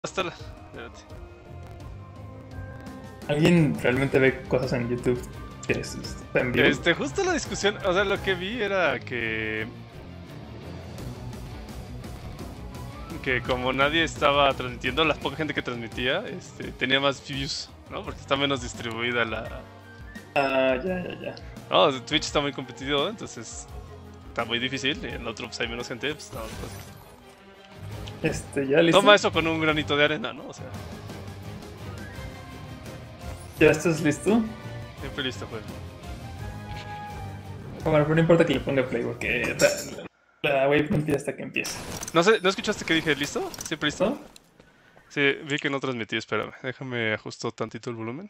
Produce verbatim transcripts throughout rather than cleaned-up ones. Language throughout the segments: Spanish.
Hasta la... Espérate. ¿Alguien realmente ve cosas en YouTube que es, está en vivo? Este, justo la discusión, o sea, lo que vi era que... Que como nadie estaba transmitiendo, la poca gente que transmitía, este, tenía más views, ¿no? Porque está menos distribuida la... Ah, ya, ya, ya. No, Twitch está muy competitivo, entonces está muy difícil, y en el otro pues hay menos gente, pues está más fácil. Este, ¿ya listo? Toma eso con un granito de arena, ¿no? O sea... ¿Ya estás listo? Siempre listo, pues. Bueno, pero no importa que le ponga play porque la, la wave no empieza hasta que empieza. No sé, ¿no escuchaste que dije listo? ¿Siempre listo? ¿No? Sí, vi que no transmití, espérame. Déjame ajusto tantito el volumen.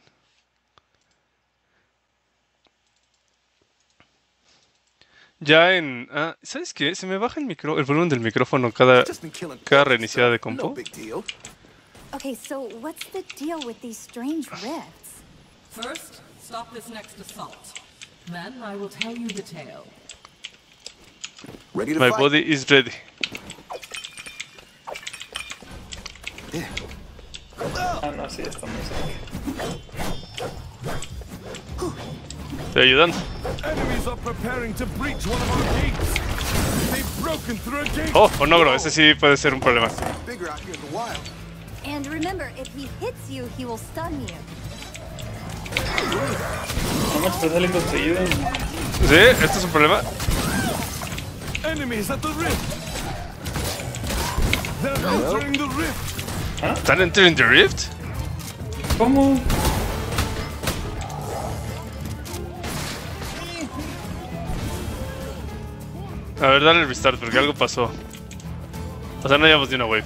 Ya en... Ah, ¿sabes qué? Se me baja el micro, el volumen del micrófono cada, cada reiniciada de compo. Okay, so what's the deal with these strange rifts? First, stop this next assault. Then I will tell you the tale. Ready to My fight? body is ready. Ah, no, sí, está muy cerca. Estoy ayudando. Enemies are preparing to breach one of our gates. They've broken through a gate. Oh, Onogro, ese sí puede ser un problema. Bigger out here in the wild. And remember, if he hits you, he will stun you. No me está saliendo seguido. ¿Sí? ¿Esto es un problema? Enemies at the rift. They're entering the rift. ¿Están entering the rift? ¿Cómo? A ver, dale el restart porque algo pasó. O sea, no llevamos ni una wave.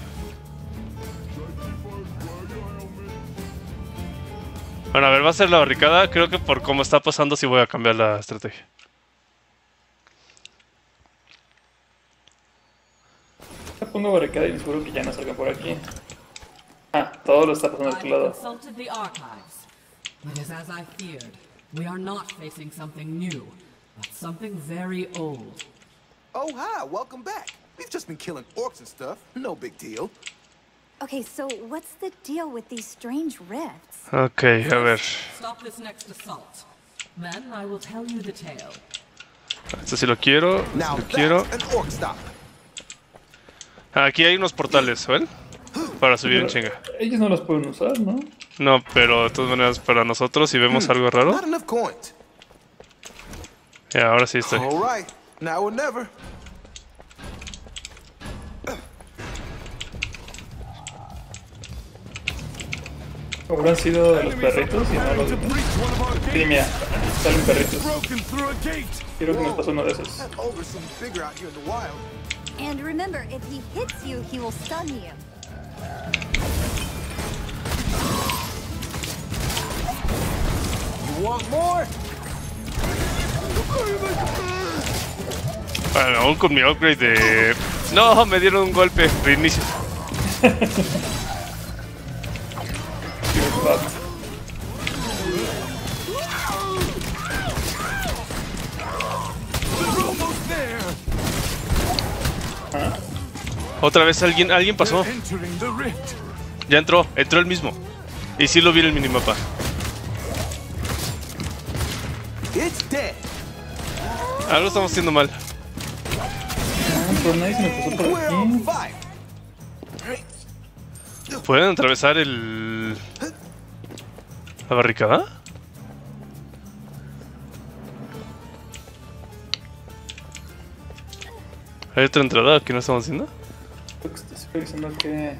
Bueno, a ver, va a ser la barricada. Creo que por cómo está pasando sí voy a cambiar la estrategia. Le pongo barricada y seguro que ya no salga por aquí. Ah, todo lo está pasando al I otro lado. consulted the archives. It is as I feared. We are not facing something new, but something very old. Oh, hi, welcome back. We've just been killing orcs and stuff. No big deal. Okay, so what's the deal with these strange rifts? Ok, a ver. Stop this next assault. Then I will tell you the tale. Esto sí lo quiero. Now Lo quiero. that's an orc stop. Aquí hay unos portales, ¿ven? Para subir en Pero chinga. ellos no los pueden usar, ¿no? No, pero de todas maneras para nosotros si vemos algo raro. Not enough coins. Ya, ahora sí estoy. All right, now or never. Habrán sido de los perritos y no Preparing los to demás. breach one of our Sí, gates. mira, salen perritos. Broken through a gate. Quiero que nos pasó uno de esos. That ogre seems bigger out here in the wild. And remember, if he hits you, he will stun you. You want more? Bueno, aún con mi upgrade de... No, me dieron un golpe. Reinicio. They're almost there. Otra vez alguien, alguien pasó. They're entering the rift. Ya entró, entró el mismo. Y sí lo vi en el minimapa. It's dead. Algo estamos haciendo mal. Ah, pero nadie se me pasó por We're on aquí. fire. ¿Pueden atravesar el... la barricada? ¿Hay otra entrada que no estamos haciendo? Estoy diciendo que...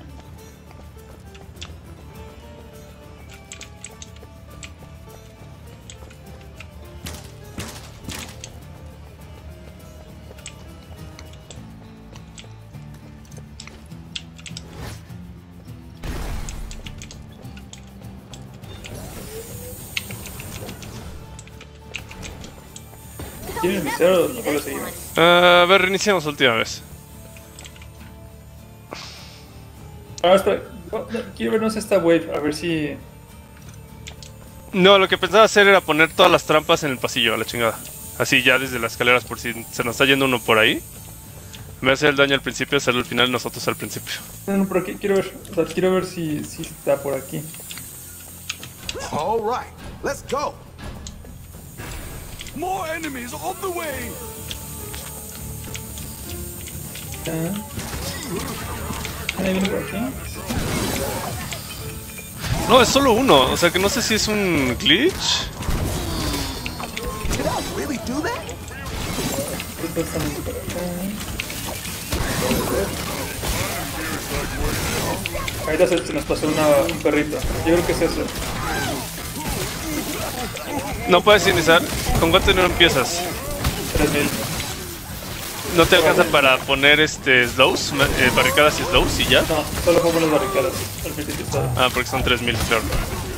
¿Quieren iniciar o mejor lo seguimos? Ah, a ver, reiniciamos última vez. Ah, espera. No, no, quiero vernos esta wave, a ver si... No, lo que pensaba hacer era poner todas las trampas en el pasillo, a la chingada. Así ya desde las escaleras, por si se nos está yendo uno por ahí. Me hace el daño al principio, hacerlo al final, nosotros al principio. No, no, por aquí quiero ver. O sea, quiero ver si, si está por aquí. All right, let's go. More enemies on the way. Ah. Ahí viene por aquí. No, es solo uno, o sea que no sé si es un glitch. Did I really do that? Estos están por acá. Ahorita se, se nos pasó una, un perrito. Yo creo que es eso. No puedes iniciar. ¿Con cuánto dinero empiezas? tres mil. ¿No te alcanza para poner este slows, eh, barricadas y slows y ya? No, solo pongo las barricadas. Al principio estaba. Ah, porque son tres mil, claro.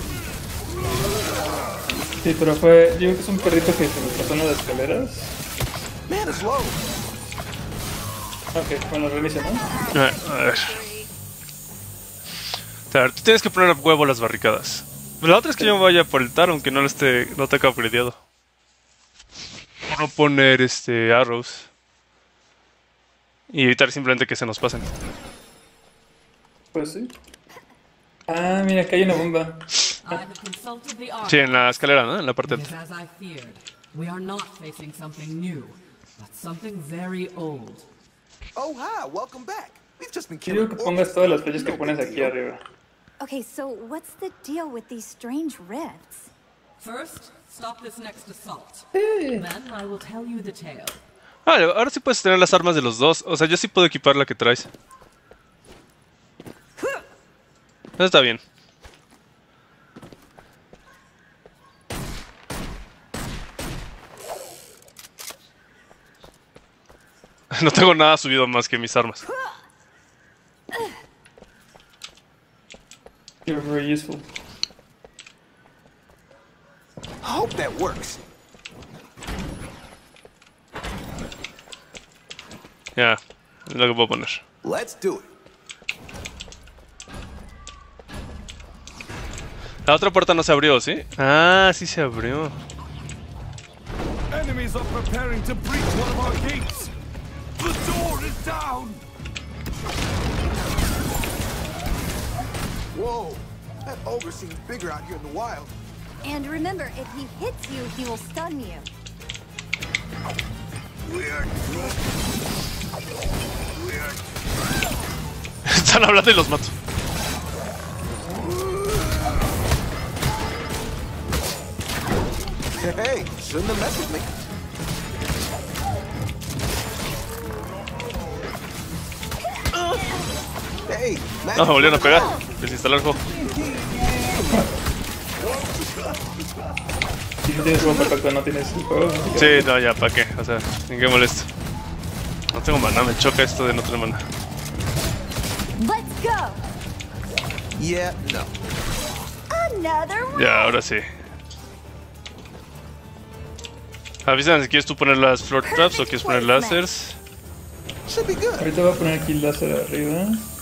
Sí, pero fue. Yo creo que es un perrito que se nos pasó en las escaleras. Man, it's low. Ok, bueno, reinicia, ¿no? A ver, a ver. A ver, tú tienes que poner a huevo las barricadas. La otra es que yo vaya por el Tar, aunque no lo esté, no te acabo upgradeado. No poner este arrows. Y evitar simplemente que se nos pasen. Pues sí. Ah, mira, acá hay una bomba. I have consulted the Sí, en la escalera, ¿no? En la parte It alta. is as I feared. We are not facing something new, but something very old. Oh, hi, welcome back. We've just been Quiero killing que pongas orcs todas las stuff. flechas que No pones big aquí deal. arriba. Okay, so what's the deal with these strange rifts? First, stop this next assault. Then I will tell you the tale. Vale, ahora sí puedes tener las armas de los dos. O sea, yo sí puedo equipar la que traes. Eso está bien. No tengo nada subido más que mis armas. You're very useful. I hope that works. Ya, es lo que puedo poner. Let's do it. La otra puerta no se abrió, ¿sí? Ah, sí se abrió. Enemies are preparing to breach one of our gates. The door is down. Whoa, that ogre seems bigger out here in the wild. And remember, if he hits you, he will stun you. Weird. Weird. Están hablando y los mato. Hey, shouldn't have messed with me. Hey, No, me volvieron a pegar. Desinstalar el juego. Si no tienes bomba, perfecto, no tienes el juego. Sí, no, ya, ¿para qué? O sea, ¿en qué molesto? No tengo maná, me choca esto de no tener maná. Let's go! Yeah, no. Another one! Ya, ahora sí. Avísame si quieres tú poner las floor traps o quieres poner lasers. Should be good. Ahorita voy a poner aquí el láser arriba.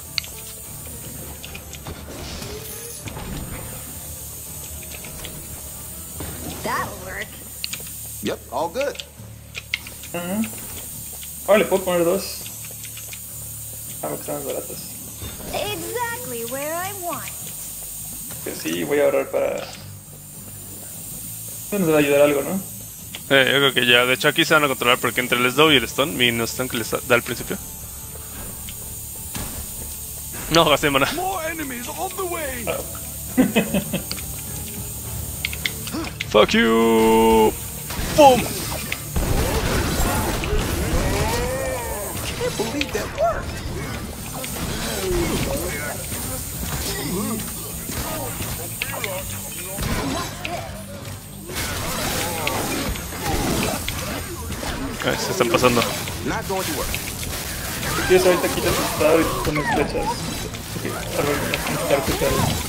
That'll work. Yep, all good. Ajá. Ahora le puedo poner dos. Ah, porque están más baratas. Exactly where I want. Pero sí, voy a ahorrar para... Esto nos va a ayudar algo, ¿no? Eh, yo creo que ya. De hecho, aquí se van a controlar porque entre el slow y el stun, mi no stun que les da al principio. No, gasté maná. More enemies on the way. Fuck you. Boom. Can't believe that worked. Ay, se están pasando. Not going to work. Si quieres ahorita quitas el estado y pones flechas. Ok, árbol, quitar, quitar.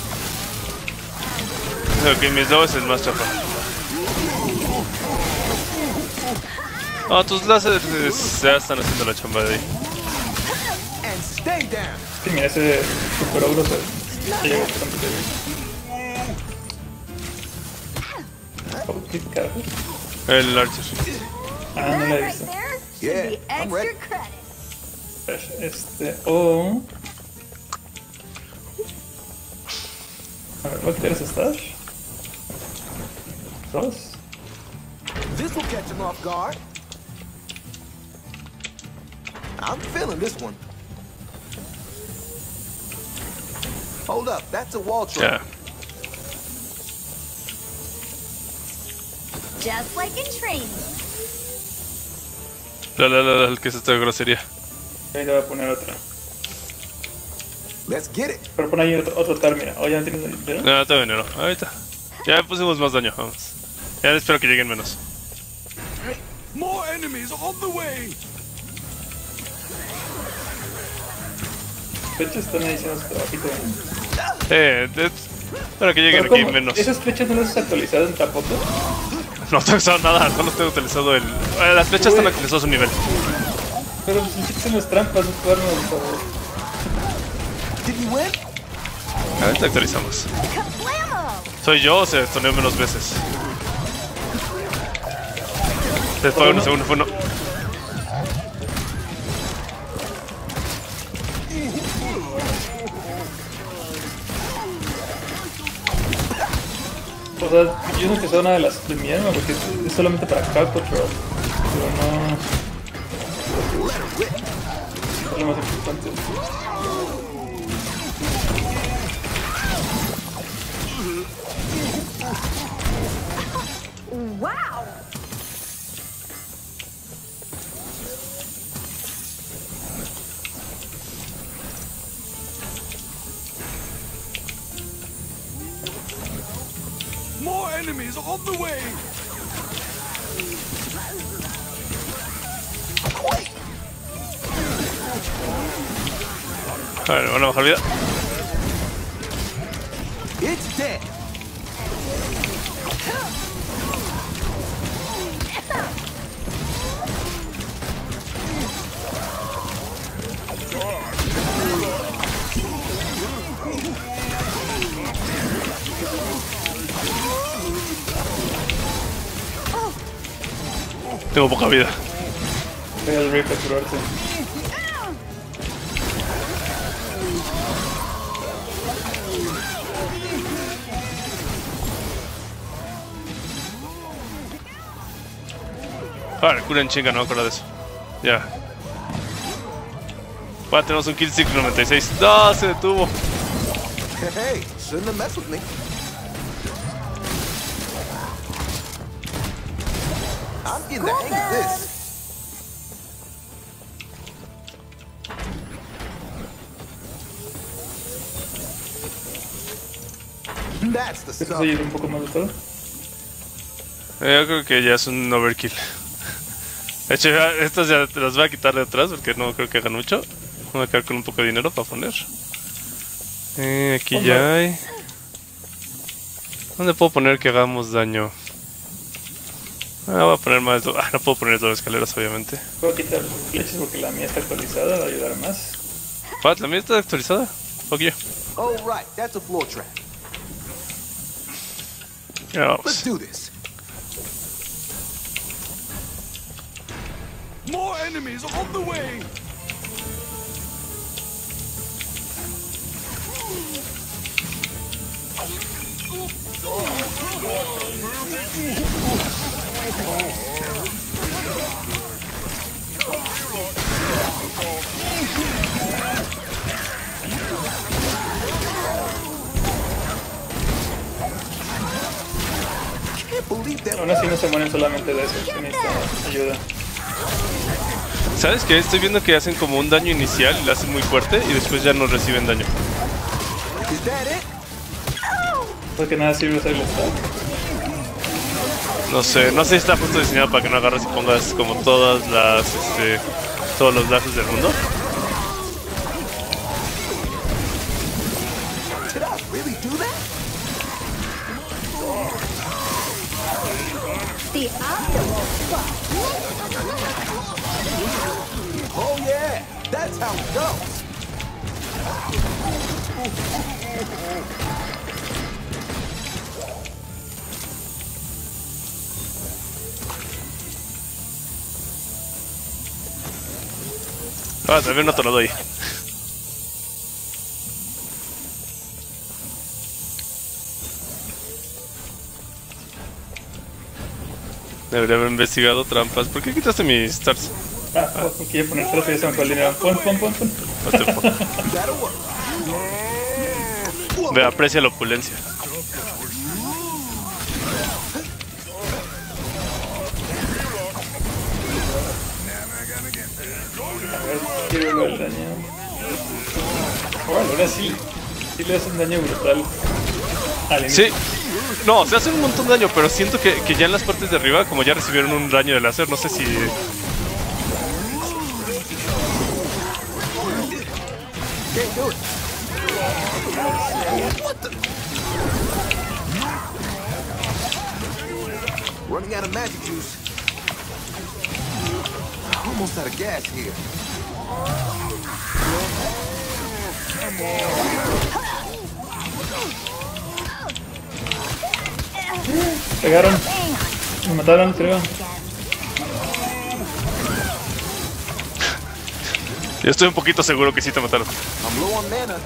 Ok, mi slow es el más chafa. Ah, tus láseres ya están haciendo la chamba de ahí. And stay down. Sí, mira, ese super ogro se... se llega bastante bien. Oh, ¿qué carajo? El Archer. Ah, no la he Right visto. there should Yeah, be I'm extra ready. credit. Stash este o... A ver, ¿cuál quieres Stash? Dos. This will catch him off guard. I'm feeling this one. Hold up, that's a wall truck. Ya. Just like in training. La la la la, ¿qué es esta grosería? Ahí le voy a poner otra. Let's get it. Pero pon ahí otro, otro tar, mira. Oh, ya no tienes dinero. No, todavía no. Ahorita. Ya pusimos más daño, vamos. Ya espero que lleguen menos. More enemies on the way. Flechas están ahí haciendo su trabajito. Eh, de- para que lleguen Pero aquí ¿cómo? menos. ¿Esas flechas no las has actualizado en tampoco? No estoy usando nada, solo estoy utilizando el. eh, Las flechas están actualizadas a un nivel. Pero si hiciste unas trampas, no jugarnos, por favor. Did we win? Ahorita actualizamos. Kablamo! Soy yo o se detonó menos veces. Después uno, segundo, fue uno. O sea, yo no que sea una de las de mi alma porque es, es solamente para Cow Patrol. Pero no. Es lo más importante. Wow! More enemies on the way. A ver, van a bajar vida. It's dead. Tengo poca vida. Voy al Rick a curarte. Vale, cura en chinga, no me acuerdo de eso. Ya. Va, tenemos un kill streak noventa y seis. ¡No! Se detuvo. Hey, shouldn't have messed with me. I'm getting the hang of this. That's the ¿Quieres stuff. seguir un poco más de todo? Eh, Yo creo que ya es un overkill. De hecho, ya, estas ya te las voy a quitar de atrás porque no creo que hagan mucho. Voy a quedar con un poco de dinero para poner. Eh, aquí ya hay. ¿Dónde puedo poner que hagamos daño? Ah, voy a poner más. do- Ah, no puedo poner dos escaleras, obviamente. Puedo quitar las flechas porque la mía está actualizada, va a ayudar más. What, ¿la mía está actualizada? Fuck you. Oh, right, that's a floor trap. Ya Let's vamos. do this. More enemies on the way. Can't believe that. Aún así no se mueren solamente de eso, sí necesitan ayuda. ¿Sabes qué? Estoy viendo que hacen como un daño inicial y lo hacen muy fuerte y después ya no reciben daño. Is that it? Porque nada sirve hacer el stack. No sé, no sé si está justo diseñado para que no agarres y pongas como todas las, este, todos los lazos del mundo. Did I really do that? The optimal spot. Oh, yeah, that's how it goes. Ah, también otro lado ahí. Debería haber investigado trampas. ¿Por qué quitaste mis stars? Ah, ah. Quiero poner tres y ya se me fue el dinero. Pon, pon, pon, pon. Ve, aprecia la opulencia. A ver, quiero ver el daño. Bueno, ahora sí. Sí le hace un daño brutal. Al inicio. Sí. No, se hace un montón de daño, pero siento que, que ya en las partes de arriba, como ya recibieron un daño de láser, no sé si... Running out of magic juice. Almost out of gas here. Pegaron. Me mataron, creo. Yo estoy un poquito seguro que sí te mataron. I'm low on mana.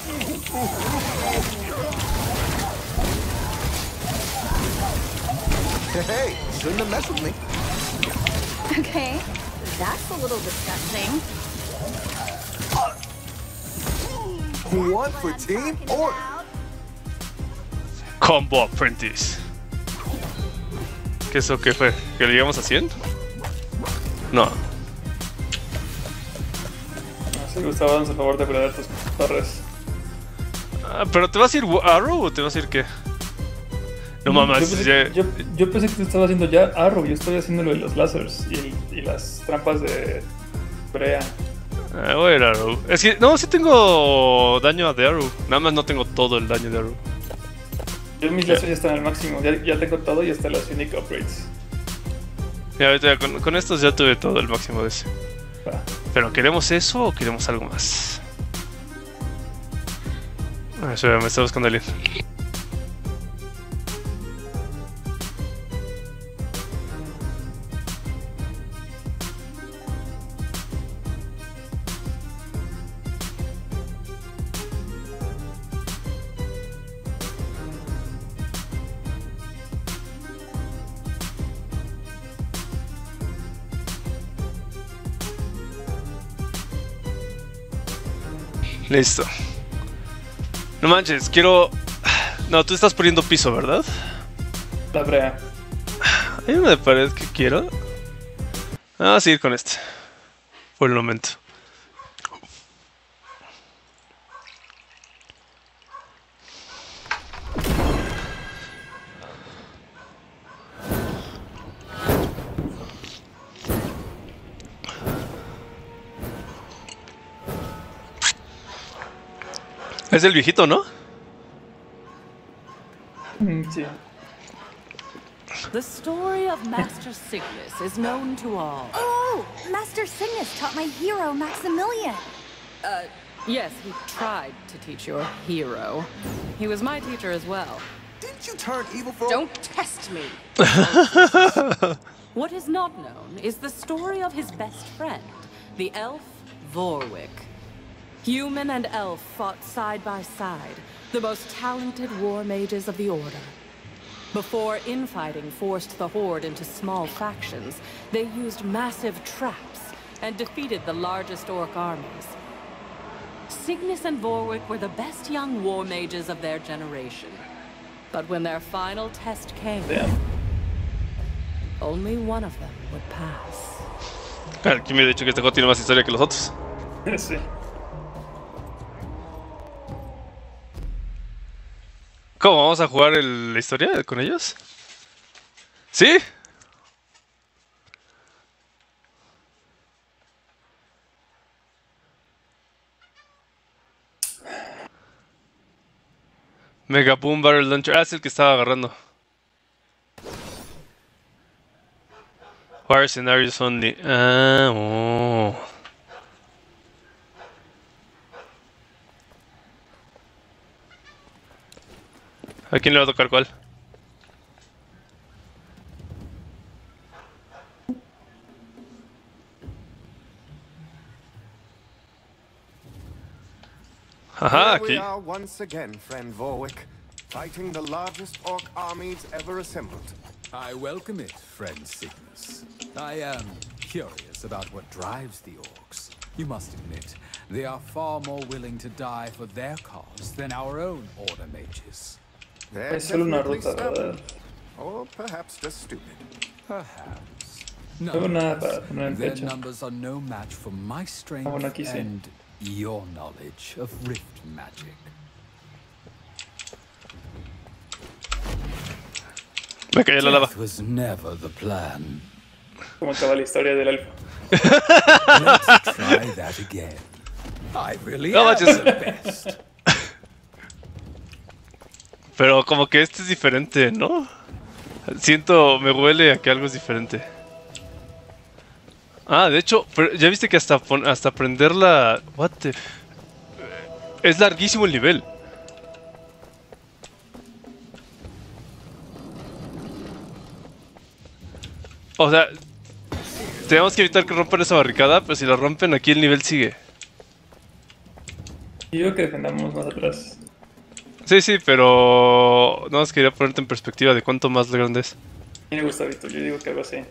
Hey, shouldn't have messed with me. Okay, that's a little disgusting. One for Team Orc. Combo Apprentice. ¿Qué eso qué fue? ¿Que le llegamos a cien? No. No sé, Gustavo, damos el favor de cuidar tus torres. Ah, ¿pero te vas a ir Arrow o te vas a ir qué? No mames, yo pensé, ya... yo, yo pensé que tú estabas haciendo ya Arrow, yo estoy haciendo lo de los lásers y, y las trampas de Brea. Ah, voy a ir Arrow. Es que, no, sí tengo daño de Arrow. Nada más no tengo todo el daño de Arrow. Yo mis lásers ya están al máximo, ya, ya tengo todo y hasta las unique upgrades. Y ahorita con, con estos ya tuve todo el máximo de ese. Va. ¿Pero queremos eso o queremos algo más? Ah, espera, me está buscando alguien. Listo. No manches, quiero... No, tú estás poniendo piso, ¿verdad? La Brea. Hay una de pared que quiero. Vamos a seguir con este. Por el momento. Es el viejito, ¿no? Mm, sí. The story of Master Cygnus is known to all. Oh, Master Cygnus taught my hero, Maximilian. Uh, yes, he tried to teach your hero. He was my teacher as well. Didn't you turn evil for? Don't test me! What is not known is the story of his best friend, the elf Vorwick. Human and elf fought side by side, the most talented war mages of the Order. Before infighting forced the Horde into small factions, they used massive traps and defeated the largest orc armies. Cygnus and Vorwick were the best young war mages of their generation. But when their final test came, Damn. only one of them would pass. ¿Quién me ha dicho que este juego tiene más historia que los otros? Sí. ¿Cómo? ¿Vamos a jugar el, la historia con ellos? ¿Sí? Mega Boom Barrel Launcher. Ah, es el que estaba agarrando. War Scenarios Only. Ah, oh. ¿A quién le va a tocar cuál? Ajá, Here we aquí. are once again, friend Vorwick, fighting the largest orc armies ever assembled. I welcome it, friend Cygnus. I am curious about what drives the orcs. You must admit, they are far more willing to die for their cause than our own order mages. They're Es solo una definitely ruta, stubborn, ¿verdad? or perhaps just stupid. Perhaps. No tengo nada para poner en Their fecha. numbers are no match for my strength Ah, bueno, aquí sí. and your knowledge of rift magic. Me cayó la lava. Death was never the plan. Como acaba la historia del elfo. Let's try that again. I really No am manches. the best. Pero como que este es diferente, ¿no? Siento, me huele a que algo es diferente. Ah, de hecho, pero ya viste que hasta, pon- hasta aprender la... What the... Es larguísimo el nivel. O sea, tenemos que evitar que rompan esa barricada, pero si la rompen aquí el nivel sigue. Y yo que defendamos más atrás. Sí, sí, pero... No, más quería ponerte en perspectiva de cuánto más grande es. A mí me gusta, Víctor. Yo digo que algo así.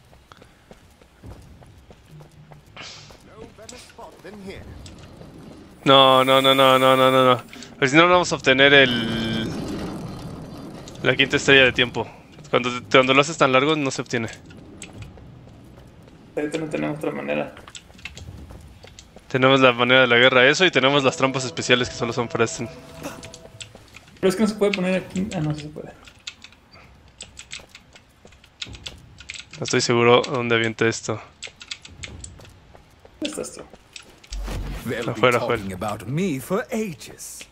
No better spot than here. No, no, no, no, no, no, no, no. Porque si no, no vamos a obtener el... La quinta estrella de tiempo. Cuando, cuando lo haces tan largo, no se obtiene. Ahorita no tenemos otra manera. Tenemos la manera de la guerra, eso, y tenemos las trampas especiales que solo son para este. Pero es que no se puede poner aquí. Ah, no, sí se puede. No estoy seguro dónde avienta esto. ¿Dónde estás tú? They'll be Afuera, talking afuera. about me for ages.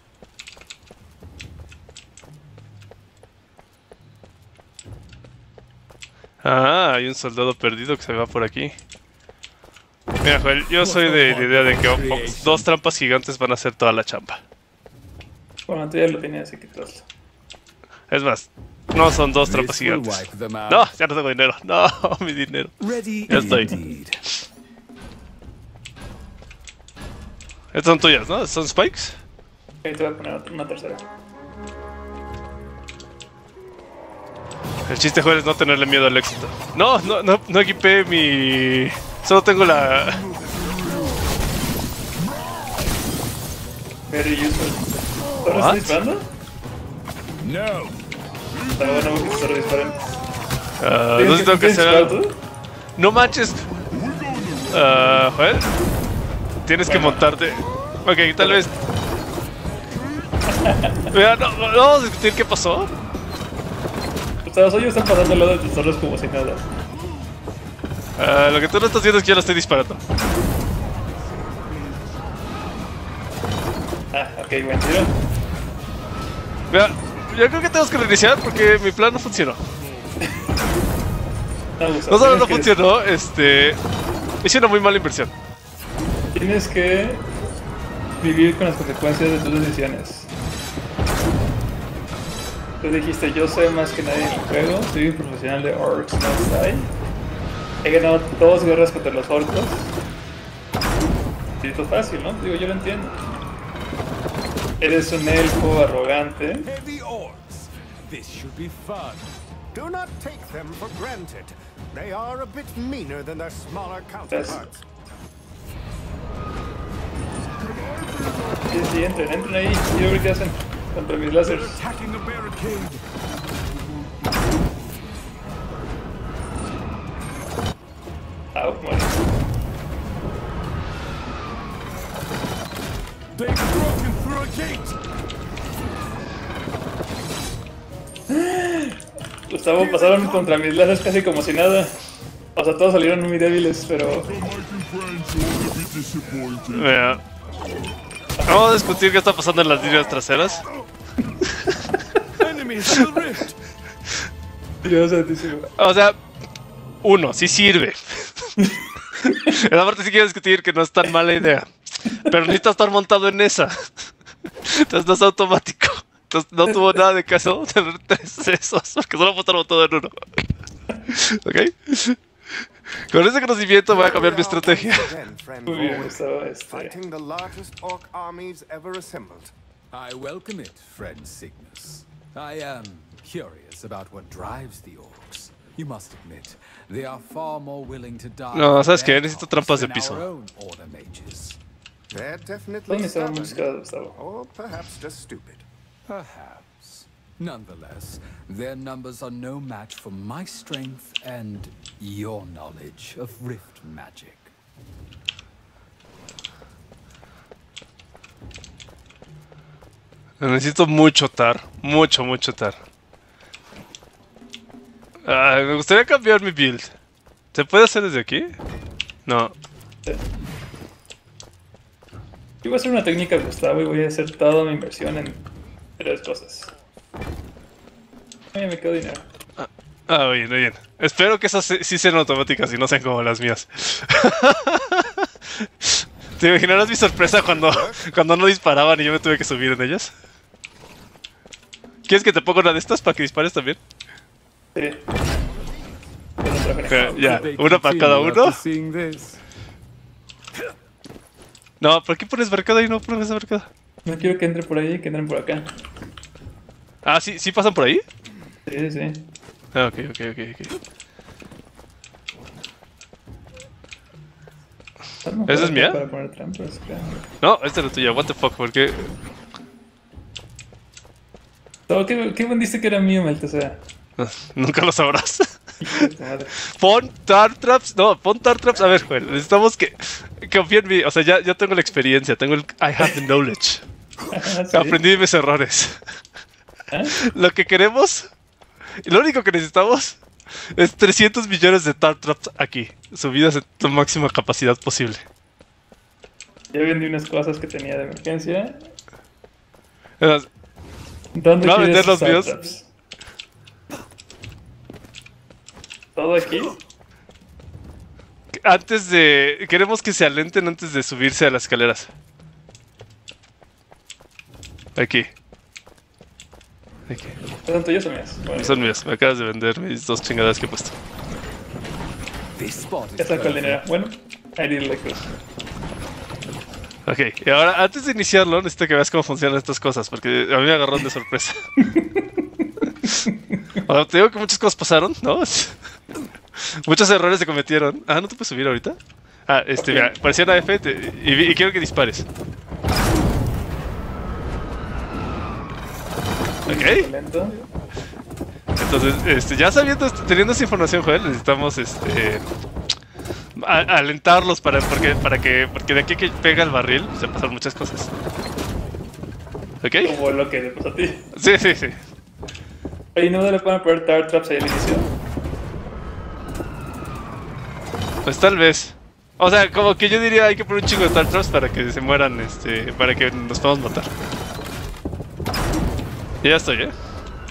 Ah, hay un soldado perdido que se va por aquí. Mira, Joel, yo soy de la idea de que o- o- dos trampas gigantes van a hacer toda la chamba. Bueno, tú ya lo tenías, así que tú hazlo. Es más, no son dos trampas This will gigantes. wipe them out. No, ya no tengo dinero. No, mi dinero. Ready Ya estoy. indeed. Estas son tuyas, ¿no? ¿Son spikes? Ahí te voy a poner otra- una tercera. El chiste, Joel, es no tenerle miedo al éxito. No, no, no, no equipé mi... Solo tengo la... Very useful. ¿Ahora What? estás disparando? No. Está bueno que te disparen. Ah, no sé si tengo que hacer algo. tú? No manches. Ah, Joel, tienes que montarte. Ok, tal vez... Mira, no, no, no vamos a discutir qué pasó. O sea, los hoyos están pasando al lado de tus torres como si nada. Ah, lo que tú no estás viendo es que yo lo estoy disparando. Ah, ok, buen tiro. Mira, yo creo que tenemos que reiniciar porque mi plan no funcionó. No, o sea, No solo no tienes que- funcionó, este... hice una muy mala inversión. Tienes que vivir con las consecuencias de tus decisiones. Tú dijiste, yo sé más que nadie en el juego, soy un profesional de Orcs Must Die. He ganado dos guerras contra los orcos. Y esto es fácil, ¿no? Digo, yo lo entiendo. Eres un elfo arrogante. Heavy orcs. This should be fun. Do not take them for granted. They are a bit meaner than their smaller counterparts. Sí, sí, entren, entren ahí. Yo ver qué hacen contra mis láseres. Attacking a barricade. Ah, muere. They've broken through a gate. Gustavo, pasaron contra mis láseres casi como si nada. O sea, todos salieron muy débiles, pero... Mira. Vamos a discutir qué está pasando en las líneas traseras. Enemies in the rift. Yo santísimo. O sea, uno, sí sirve. En la parte sí quiero discutir que no es tan mala idea. Pero necesita estar montado en esa. Entonces no es automático. Entonces no tuvo nada de caso tener tres de esos, porque solo puedo estar montado en uno. ¿Ok? Con ese conocimiento voy a cambiar mi estrategia. Muy bien, Gustavo. Este... Fighting the largest orc armies ever assembled. I welcome it, friend Cygnus. I am curious about what drives the orcs. You must admit, they are far more willing to die. No, ¿sabes qué? Necesito trampas de piso. They're definitely ¿Dónde estaban muy stubborn, buscados, Gustavo? or perhaps just stupid. Perhaps. Nonetheless, their numbers are no match for my strength and your knowledge of rift magic. Necesito mucho tar, mucho, mucho tar. Ah, me gustaría cambiar mi build. ¿Se puede hacer desde aquí? No. Sí. Yo voy a hacer una técnica, Gustavo, y voy a hacer toda mi inversión en tres cosas. Ay, me quedo dinero. Ah, bien, bien. Espero que esas sí sean automáticas y no sean como las mías. ¿Te imaginarás mi sorpresa cuando, cuando no disparaban y yo me tuve que subir en ellas? ¿Quieres que te ponga una de estas para que dispares también? Sí. Okay, ya, una para cada uno. No, ¿por qué pones barricada y no pones barricada? No quiero que entre por ahí, que entren por acá. Ah, ¿sí, sí pasan por ahí? Sí, sí. Ah, ok, ok, ok, ok. ¿Esa es mía? Para poner trampas, claro. No, esta es la tuya, what the fuck, ¿por qué? No, ¿qué, qué vendiste que era mío, Maltesea? Nunca lo sabrás. Pon tar traps, no, pon tar traps. A ver, Joel, necesitamos que confía en mí. O sea, ya, ya tengo la experiencia, tengo el I have the knowledge. Ah, ¿sí? Aprendí mis errores. ¿Ah? Lo que queremos, y lo único que necesitamos es trescientos millones de tar traps aquí, subidas a la máxima capacidad posible. Ya vendí unas cosas que tenía de emergencia. Entonces, ¿Dónde ¿no quieres vender los tar míos? traps? ¿Todo aquí? Antes de... Queremos que se alenten antes de subirse a las escaleras. Aquí. Aquí. ¿Son tuyos o mías? Bueno, Son mías. Me acabas de vender mis dos chingadas que he puesto. ya saco el dinero. Bueno, I did like this. Ok, y ahora antes de iniciarlo necesito que veas cómo funcionan estas cosas, porque a mí me agarró de sorpresa. Ahora, te digo que muchas cosas pasaron, ¿no? Muchos errores se cometieron. Ah, ¿no te puedes subir ahorita? Ah, este, okay. Mira, parecía una F te, y, y quiero que dispares. Ok. Entonces, este, ya sabiendo, teniendo esa información, Joel, necesitamos este... A, alentarlos para, porque, para que, porque de aquí que pega el barril se pasan muchas cosas. ¿Ok? Como lo que le pasó a ti. Sí, sí, sí. ¿Y no le pueden poner tar traps ahí al inicio? Pues tal vez. O sea, como que yo diría hay que poner un chingo de tar traps para que se mueran, este, para que nos podamos matar. Y ya estoy, ¿eh?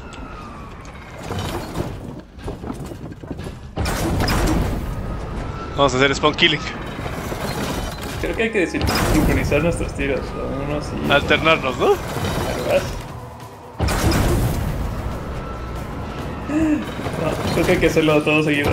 Vamos a hacer spawn killing. Creo que hay que decir sincronizar nuestros tiros. Unos y... alternarnos, ¿no? ¿Verdad? No, creo que hay que hacerlo todo seguido.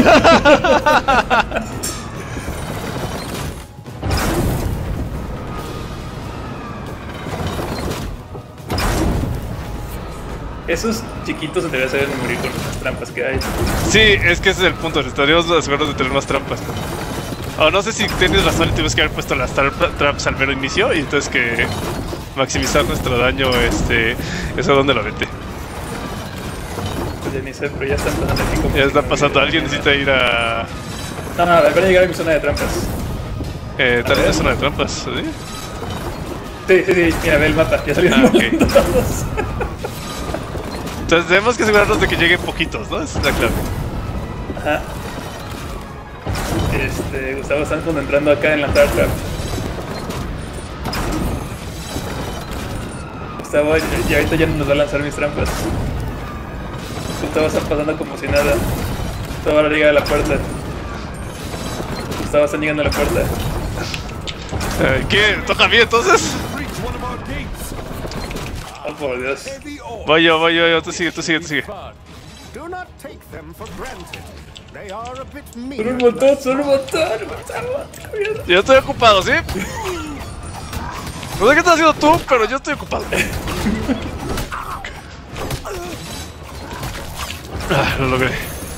Esos chiquitos se deberían saber morir con las trampas que hay. Sí, es que ese es el punto. Estaríamos asegurados de tener más trampas. O no sé si tienes razón y tuvimos que haber puesto las tra traps al mero inicio y entonces que maximizar nuestro daño, este, eso donde lo vete. Pues ya ni sé, pero ya están pasando aquí como... Ya está pasando, alguien necesita ir a... No, no, van a llegar a mi zona de trampas. Eh, tal vez zona de trampas, ¿sí? Sí, sí, sí, mira, ve el mapa, ya salieron ah, okay. todos. Entonces tenemos que asegurarnos de que lleguen poquitos, ¿no? Esa es la clave. Ajá. Este, Gustavo, están entrando acá en la tar trap. Gustavo, y ahorita ya no nos va a lanzar mis trampas. Gustavo está pasando como si nada. Gustavo ahora llega a la puerta. Gustavo está llegando a la puerta. Eh, ¿Qué? ¿Toca a mí entonces? Oh, por Dios. Voy yo, voy yo, yo, tú sigue, tú sigue, tú sigue. Do not take them for granted. They are a bit Son un meaner. montón, son un montón, Gonzalo. Yo estoy ocupado, ¿sí? No sé qué estás haciendo tú, pero yo estoy ocupado. Ah, lo logré.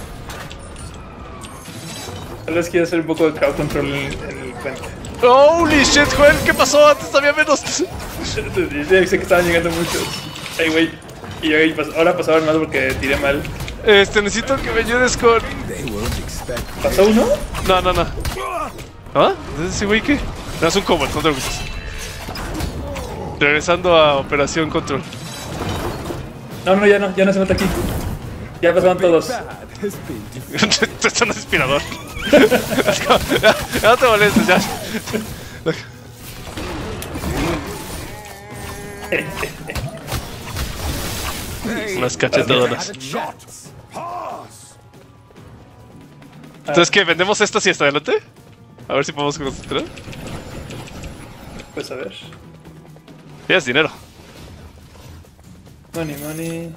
Tal vez quiero hacer un poco de crowd control en, en el puente. Holy shit, Joel, ¿qué pasó? Antes había menos. Ya sé que estaban llegando muchos. Ay, güey. Y ahí pas- ahora pasaban más porque tiré mal. Este, necesito que me ayudes con... They won't expect ¿Pasó uno? No, no, no. ¿Ah? ¿Entonces ese güey qué? No, es un combo, no te preocupes. Regresando a Operación Control. No, no, ya no, ya no se mata aquí. Ya pasaban todos. bad has been defeated. Esto es un inspirador. ya, ya no te molestes, ya. Unas cachetadonas. Had a chance. Entonces, ¿qué? ¿Vendemos estas y hasta adelante? A ver si podemos concentrar. Pues a ver. Ya es dinero. Money, money.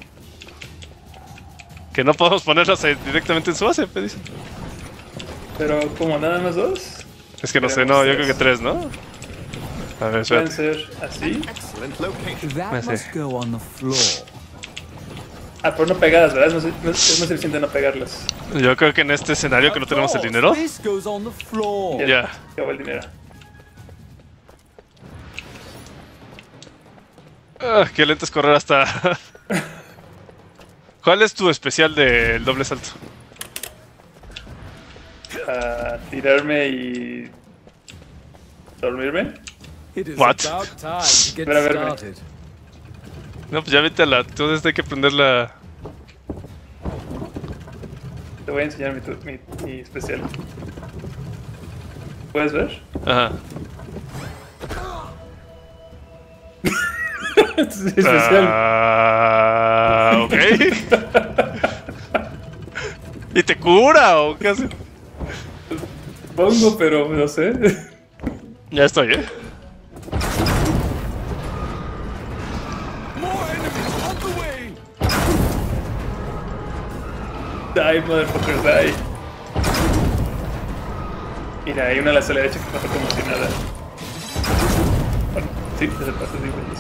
Que no podemos ponerlas eh, directamente en su base, me dicen. Pero, ¿como nada más dos? Es que no sé, no, yo creo que tres, ¿no? A ver, Pueden espérate. ser así. Excellent location. That Let's must see. go on the floor. Ah, pero no pegadas, ¿verdad? Es más, no, es más eficiente no pegarlas. Yo creo que en este escenario que no tenemos el dinero. This goes on the floor. Ya. Acabó el dinero. Ah, qué lento es correr hasta... ¿Cuál es tu especial del doble salto? A tirarme y... dormirme. It is What? about time to get Ven a verme. started. No, pues ya vete a la... Entonces hay que prender la... Te voy a enseñar mi, tu- mi, mi especial. ¿Puedes ver? Ajá. Es especial. Ah, ok. ¿Y te cura o qué hace? Pongo, pero no sé. Ya estoy, ¿eh? More enemies on the way! Die, motherfuckers, die. Mira, hay una a la derecha que pasa como si nada. Bueno, sí, se pasa así, güeyes.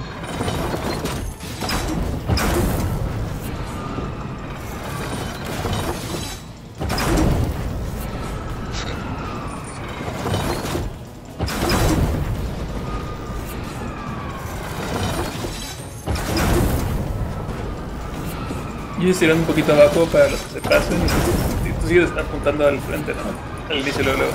Yo estoy tirando un poquito abajo para los que se pasen. Y tú sigues apuntando al frente, ¿no? Al inicio, luego, luego.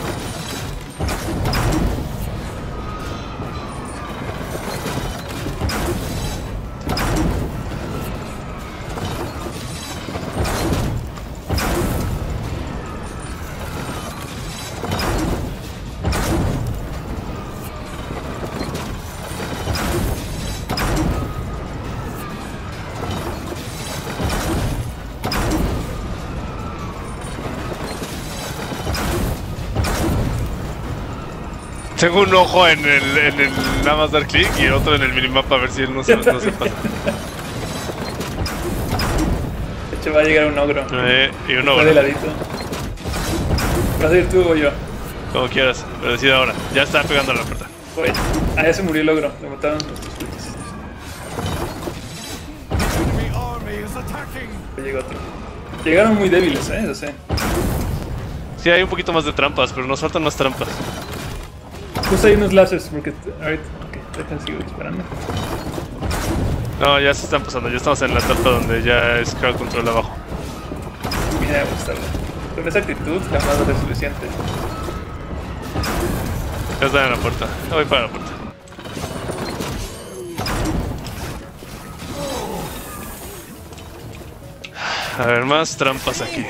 Tengo un ojo en el, en el nada más dar clic y el otro en el minimapa a ver si él no se, no se pasa. De hecho, va a llegar un ogro. Eh, y uno, Está de bueno, ladito. ¿Vas a ir tú o yo? como quieras, pero decide ahora. Ya está pegando a la puerta. Voy. Ah, ya se murió el ogro. Le mataron nuestros güeyes. Enemy army is attacking! Ya llegó otro. Llegaron muy débiles, ¿eh? Eso sé. Sí, hay un poquito más de trampas, pero nos faltan más trampas. Justo hay unos láseres porque... Ahorita... Ok, déjenme sigo disparando. No, ya se están pasando, ya estamos en la etapa donde ya es crowd control abajo. Mira, me gusta. Con esa actitud jamás va a ser suficiente. Ya están en la puerta. Ya voy para la puerta. A ver, más trampas aquí.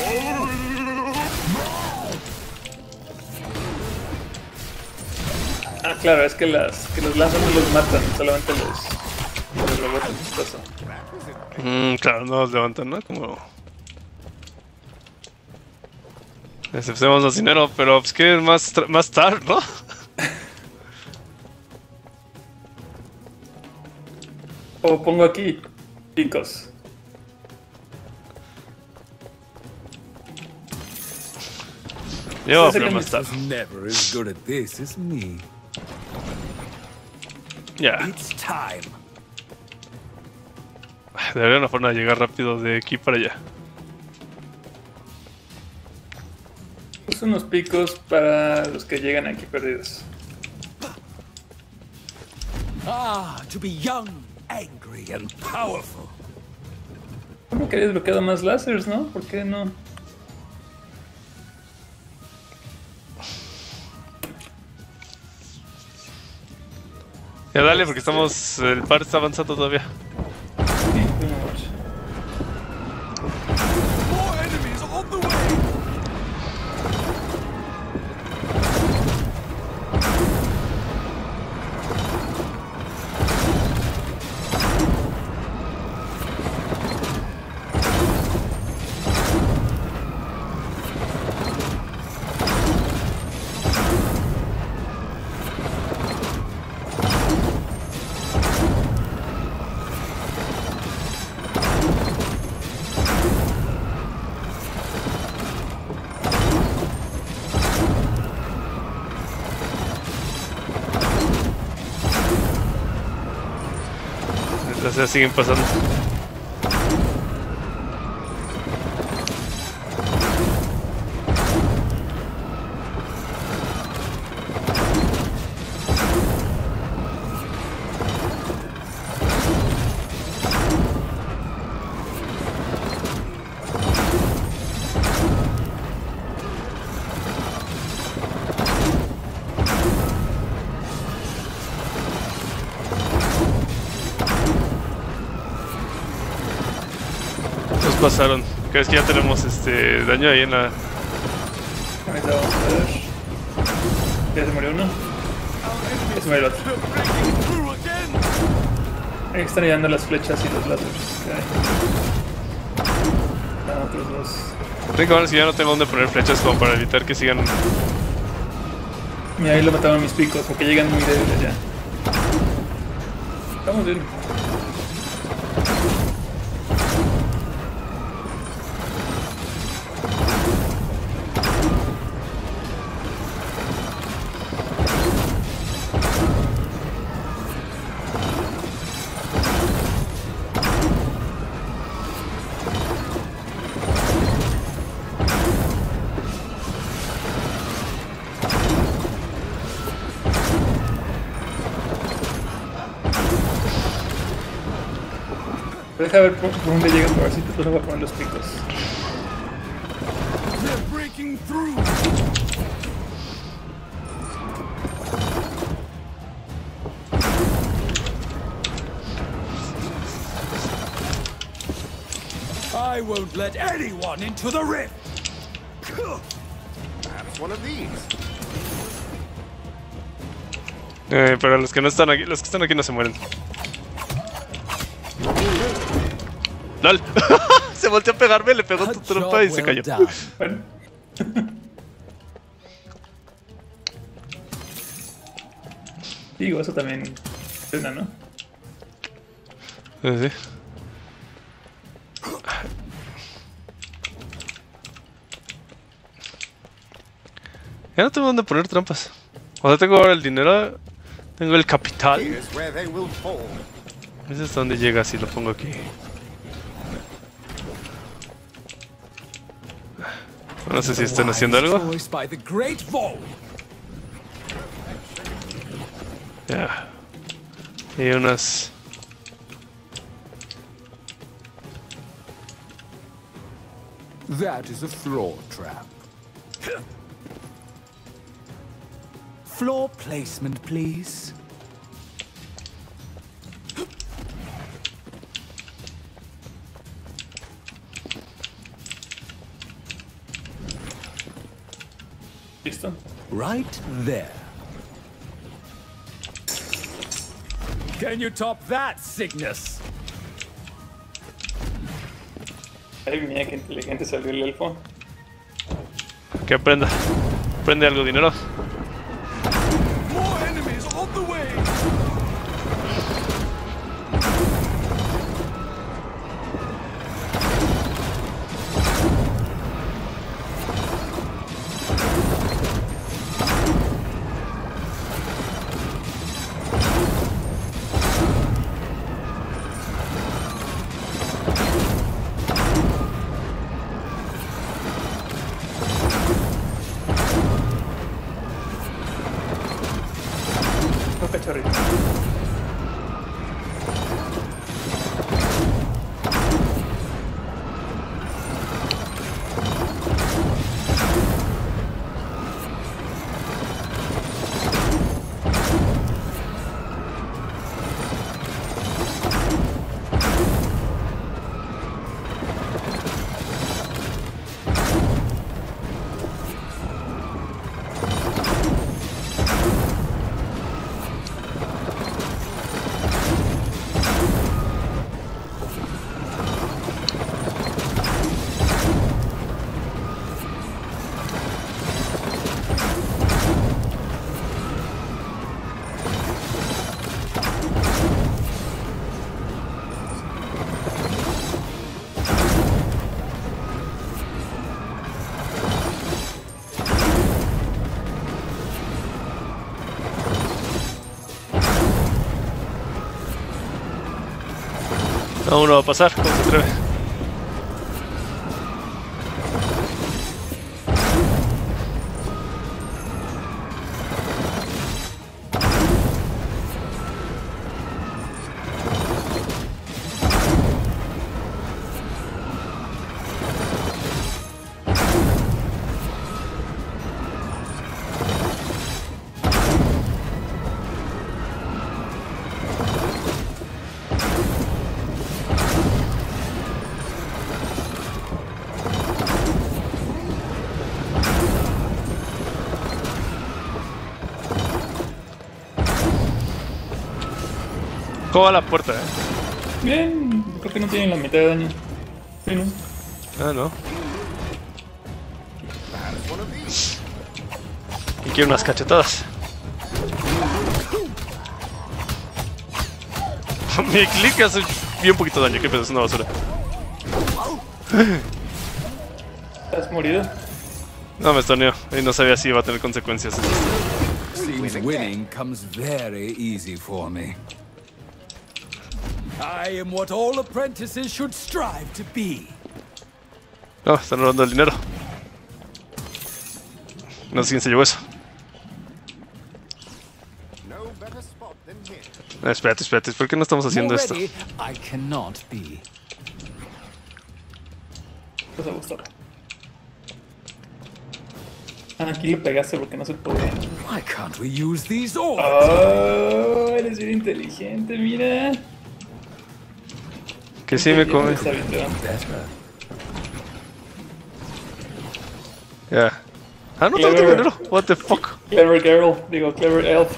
Ah, claro, es que las que los lanzan no los matan, solamente los, los rebotan chistoso. Mm, claro, no los levantan, ¿no? Como... Necesitamos más dinero, pero pues que más, tra- más tarde, ¿no? O pongo aquí, picos. Yo voy a Ese poner que más me- tarde. Was never as good at this as me. Ya. It's time. Debería haber una forma de llegar rápido de aquí para allá. Puse unos picos para los que llegan aquí perdidos. Ah, to be young, angry, and powerful. ¿Cómo que había desbloqueado más lásers, no? ¿Por qué no? Ya dale, porque estamos. El par está avanzando todavía. Sí, vamos. More enemies on the way! Entonces siguen pasando. Nos pasaron. ¿Crees que ya tenemos este daño ahí en la. Ahorita vamos a ver. Ya se murió uno. Ya se murió el otro. They're breaking through again! Ahí están llegando las flechas y los láseres que hay. Están otros dos. Tengo que ver si ya no tengo dónde poner flechas como para evitar que sigan. Y ahí lo mataron mis picos porque llegan muy débiles ya. Estamos bien. Deja ver por, por dónde llegan, por ver si te voy a poner los picos. They're breaking through! I won't let anyone into the rift. Perhaps one of these. Eh, pero los que no están aquí, los que están aquí no se mueren. ¡Lol! Se volteó a pegarme, le pegó tu A trompa job y se well cayó. done. Bueno. Digo, eso también suena, ¿no? Sí. Ya no tengo dónde poner trampas. O sea, tengo ahora el dinero, tengo el capital. Here's where they will fall. Ese es donde llega si lo pongo aquí. No sé si están haciendo algo. Choice by the great Vol. Ya. Y unas. That is a floor trap. Floor placement, please. ¿Listo? Right there. Can you top that, Cygnus? Ay, mía, qué inteligente salió el elfo. Que aprenda. Aprende algo, dinero. More enemies on the way! No, uno va a pasar, ¿cómo se atreve? ¿Cómo va la puerta, eh? Bien, creo que no tienen la mitad de daño. Sí, ¿no? Ah, no. Y quiero unas cachetadas. Mi clic hace bien poquito daño, qué pedo, es una basura. ¿Has morido? No, me estoneó y no sabía si iba a tener consecuencias. Seems winning comes very easy for me. I am what all apprentices should strive to be. No, están robando el dinero. No sé quién se llevó eso. No better spot than here. No, espérate, espérate, ¿por qué no estamos haciendo More esto? ready, I cannot be. Pues me gustó. Ah, aquí le pegaste porque no se podía. Why can't we use these orbs? Oh, eres bien inteligente, mira. Que sí me come. Está bien, te va. Ya. Ah, no Clever. tengo dinero. What the fuck. Clever girl, digo, clever elf.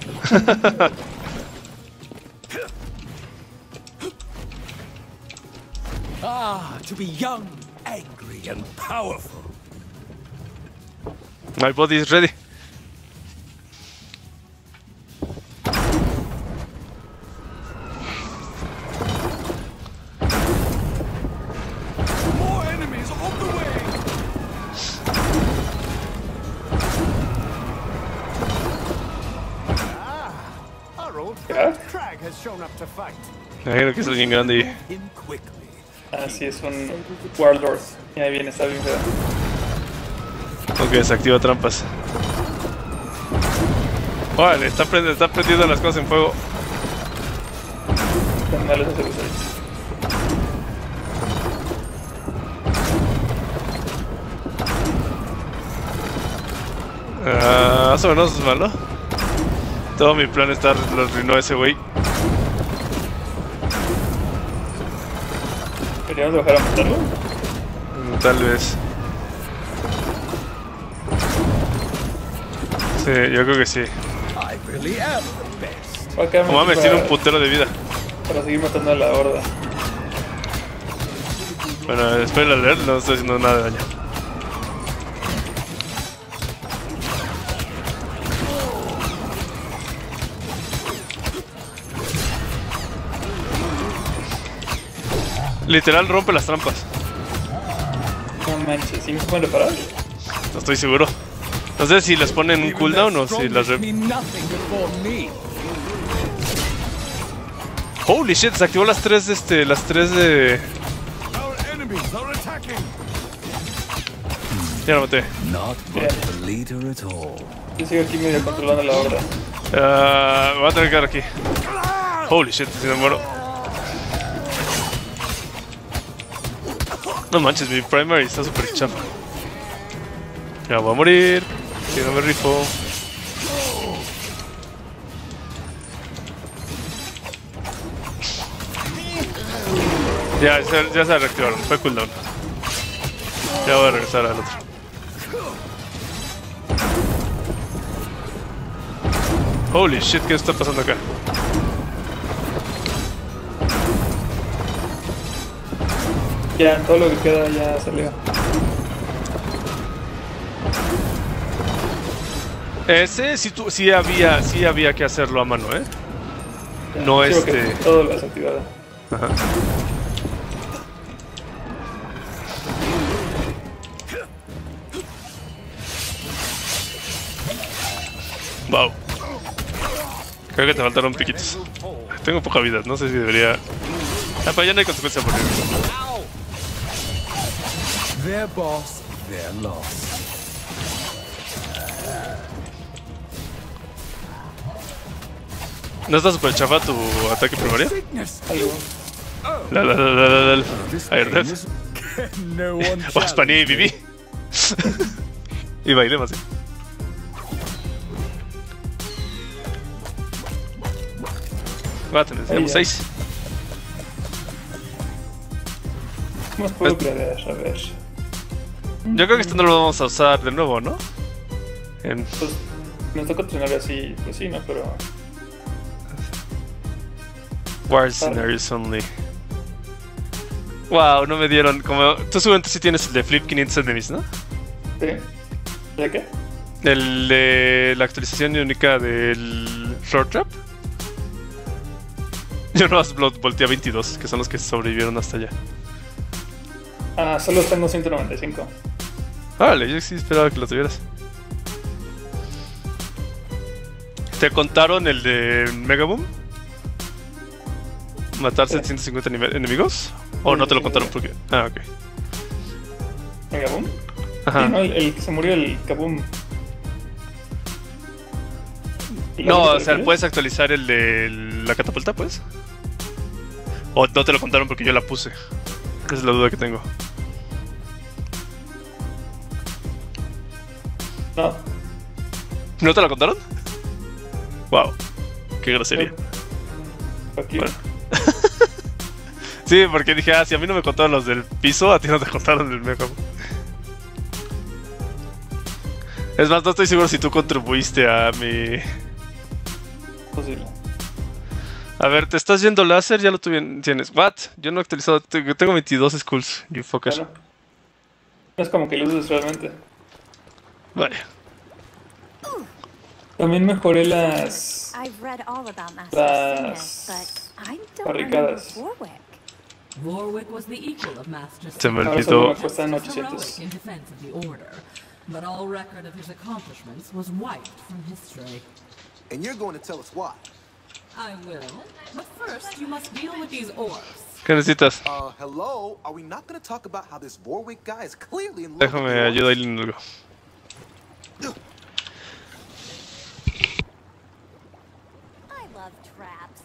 Ah, to be young, angry, and powerful. My body is ready. More enemies on the way! Our old Yeah? friend Crag has shown up to fight. Me imagino que es alguien grande y... Him quickly. Ah, sí, es un Warlord. Y ahí viene, está bien feo. Ok, desactiva trampas. Órale, está, prend está prendiendo las cosas en fuego. Están malos esos episodios. Ah, más o menos es malo. Todo mi plan está lo arruinó ese güey. ¿Queríamos bajar a matarlo? Mm, Tal vez. Sí, yo creo que sí. I really am the best. Va a quedar No mames, para, tiene un putero de vida. para seguir matando a la horda. Bueno, espera leer, no estoy haciendo nada de daño. Literal rompe las trampas. No manches, ¿sí me pueden reparar? No estoy seguro. No sé si las ponen en un Even cooldown their o si las... strongest Re mean nothing before me. Holy shit, se activó las tres de este... Las tres de... Our enemies are attacking! Ya lo maté. Not much of a leader at all. Yo sigo aquí medio controlando la horda. Ah, me voy a tener que quedar aquí. Holy shit, si me muero. No manches, mi primary está súper chafa. Ya voy a morir. Si no me rifo. Ya, ya, ya se reactivaron. Fue cooldown. Ya voy a regresar al otro. Holy shit, ¿qué está pasando acá? Ya, todo lo que queda ya salió. Ese sí, tu, sí, había, sí había que hacerlo a mano, ¿eh? Ya, No, sí, porque este- todo lo desactivado. Ajá. Wow. Creo que te faltaron piquitos. Tengo poca vida, no sé si debería Ah, pero ya no hay consecuencia por él. Their boss, their loss. ¿No está super chafa tu ataque primario? Algo. La la la la la la. Ahí Game está. is- no one O Spani y Vivi. Y bailemos, ¿eh? Va a tener, tenemos Ahí ya. seis. ¿Qué más puedo crear? A ver. Yo creo que esto no lo vamos a usar de nuevo, ¿no? En... Pues nos toca entrenar así, pues sí, ¿no? Pero. War Scenarios Only. Wow, no me dieron como... Tú seguramente sí tienes el de Flip quinientos Enemies, ¿no? Sí. ¿Ya qué? El de la actualización única del Floor Trap. Yo no más volteé a veintidós, que son los que sobrevivieron hasta allá. Ah, solo tengo ciento noventa y cinco. Órale, yo sí esperaba que lo tuvieras. ¿Te contaron el de Megaboom? ¿Matar Sí. setecientos cincuenta enemi- enemigos? ¿O Sí, no te lo sí, contaron sí. porque...? Ah, ok. ¿Megaboom? Ajá. Sí, no, el, el que se murió, el Kaboom. No, o sea, ¿refieres? puedes actualizar el de la catapulta, pues. O no te lo contaron porque yo la puse. Esa es la duda que tengo. No. ¿No te la contaron? Wow. Qué grosería. Aquí. Bueno. Sí, porque dije, ah, si a mí no me contaron los del piso, a ti no te contaron del Mega. Es más, no estoy seguro si tú contribuiste a mi... Posible. A ver, ¿te estás yendo láser? Ya lo tuvi- tienes. ¿What? Yo no he actualizado. te- Tengo veintidós skulls. You fucker. Bueno. No es como que lo uses realmente. Vaya. También mejoré las. I've read all about Master Las Singer, but I don't remember barricadas. Warwick. Warwick was the equal of Master Se me Ahora solo me olvidó. cuestan Heroic ochocientos. in defense of the Order, but all record of his accomplishments was wiped from history. And you're going to tell us why. I will, but first you must deal with these orcs. ¿Qué necesitas? Uh, hello? Are we not going to talk about how this Warwick guy is clearly in love with Déjame the orcs? ayudar en algo. I love traps.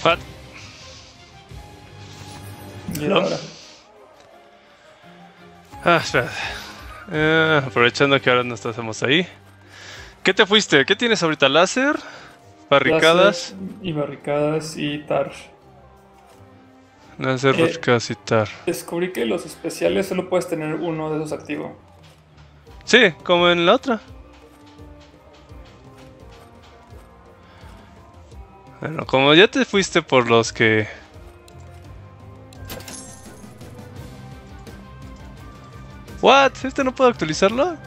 What? Y ahora. Ah, espera. Eh, aprovechando que ahora no estamos ahí. ¿Qué te fuiste? ¿Qué tienes ahorita? ¿Láser? ¿Barricadas? Láser y barricadas y tar. Láser, Eh, barricadas y tar. Descubrí que los especiales solo puedes tener uno de esos activo. Sí, como en la otra. Bueno, como ya te fuiste por los que... ¿What? ¿Este no puedo actualizarlo?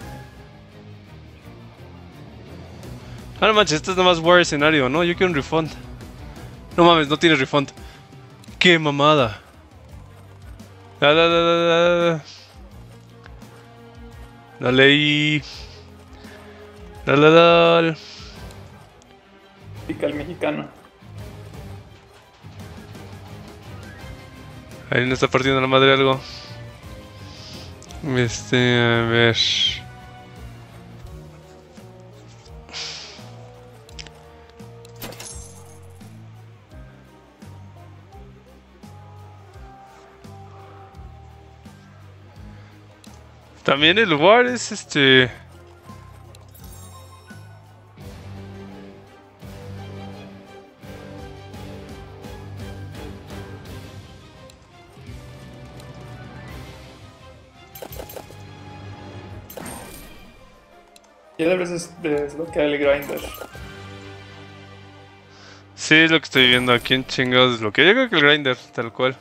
Ah, no manches, este es nada más War escenario, ¿no? Yo quiero un refund. No mames, no tiene refund. ¡Qué mamada! La, la, la, la, la. Dale ahí. Dale, dale. Pica el mexicano. Ahí no está partiendo la madre algo. Este, a ver. También el lugar es este. Ya debes des- desbloquear el grinder. Sí, es lo que estoy viendo aquí en chingados. Lo que yo creo que el grinder, tal cual.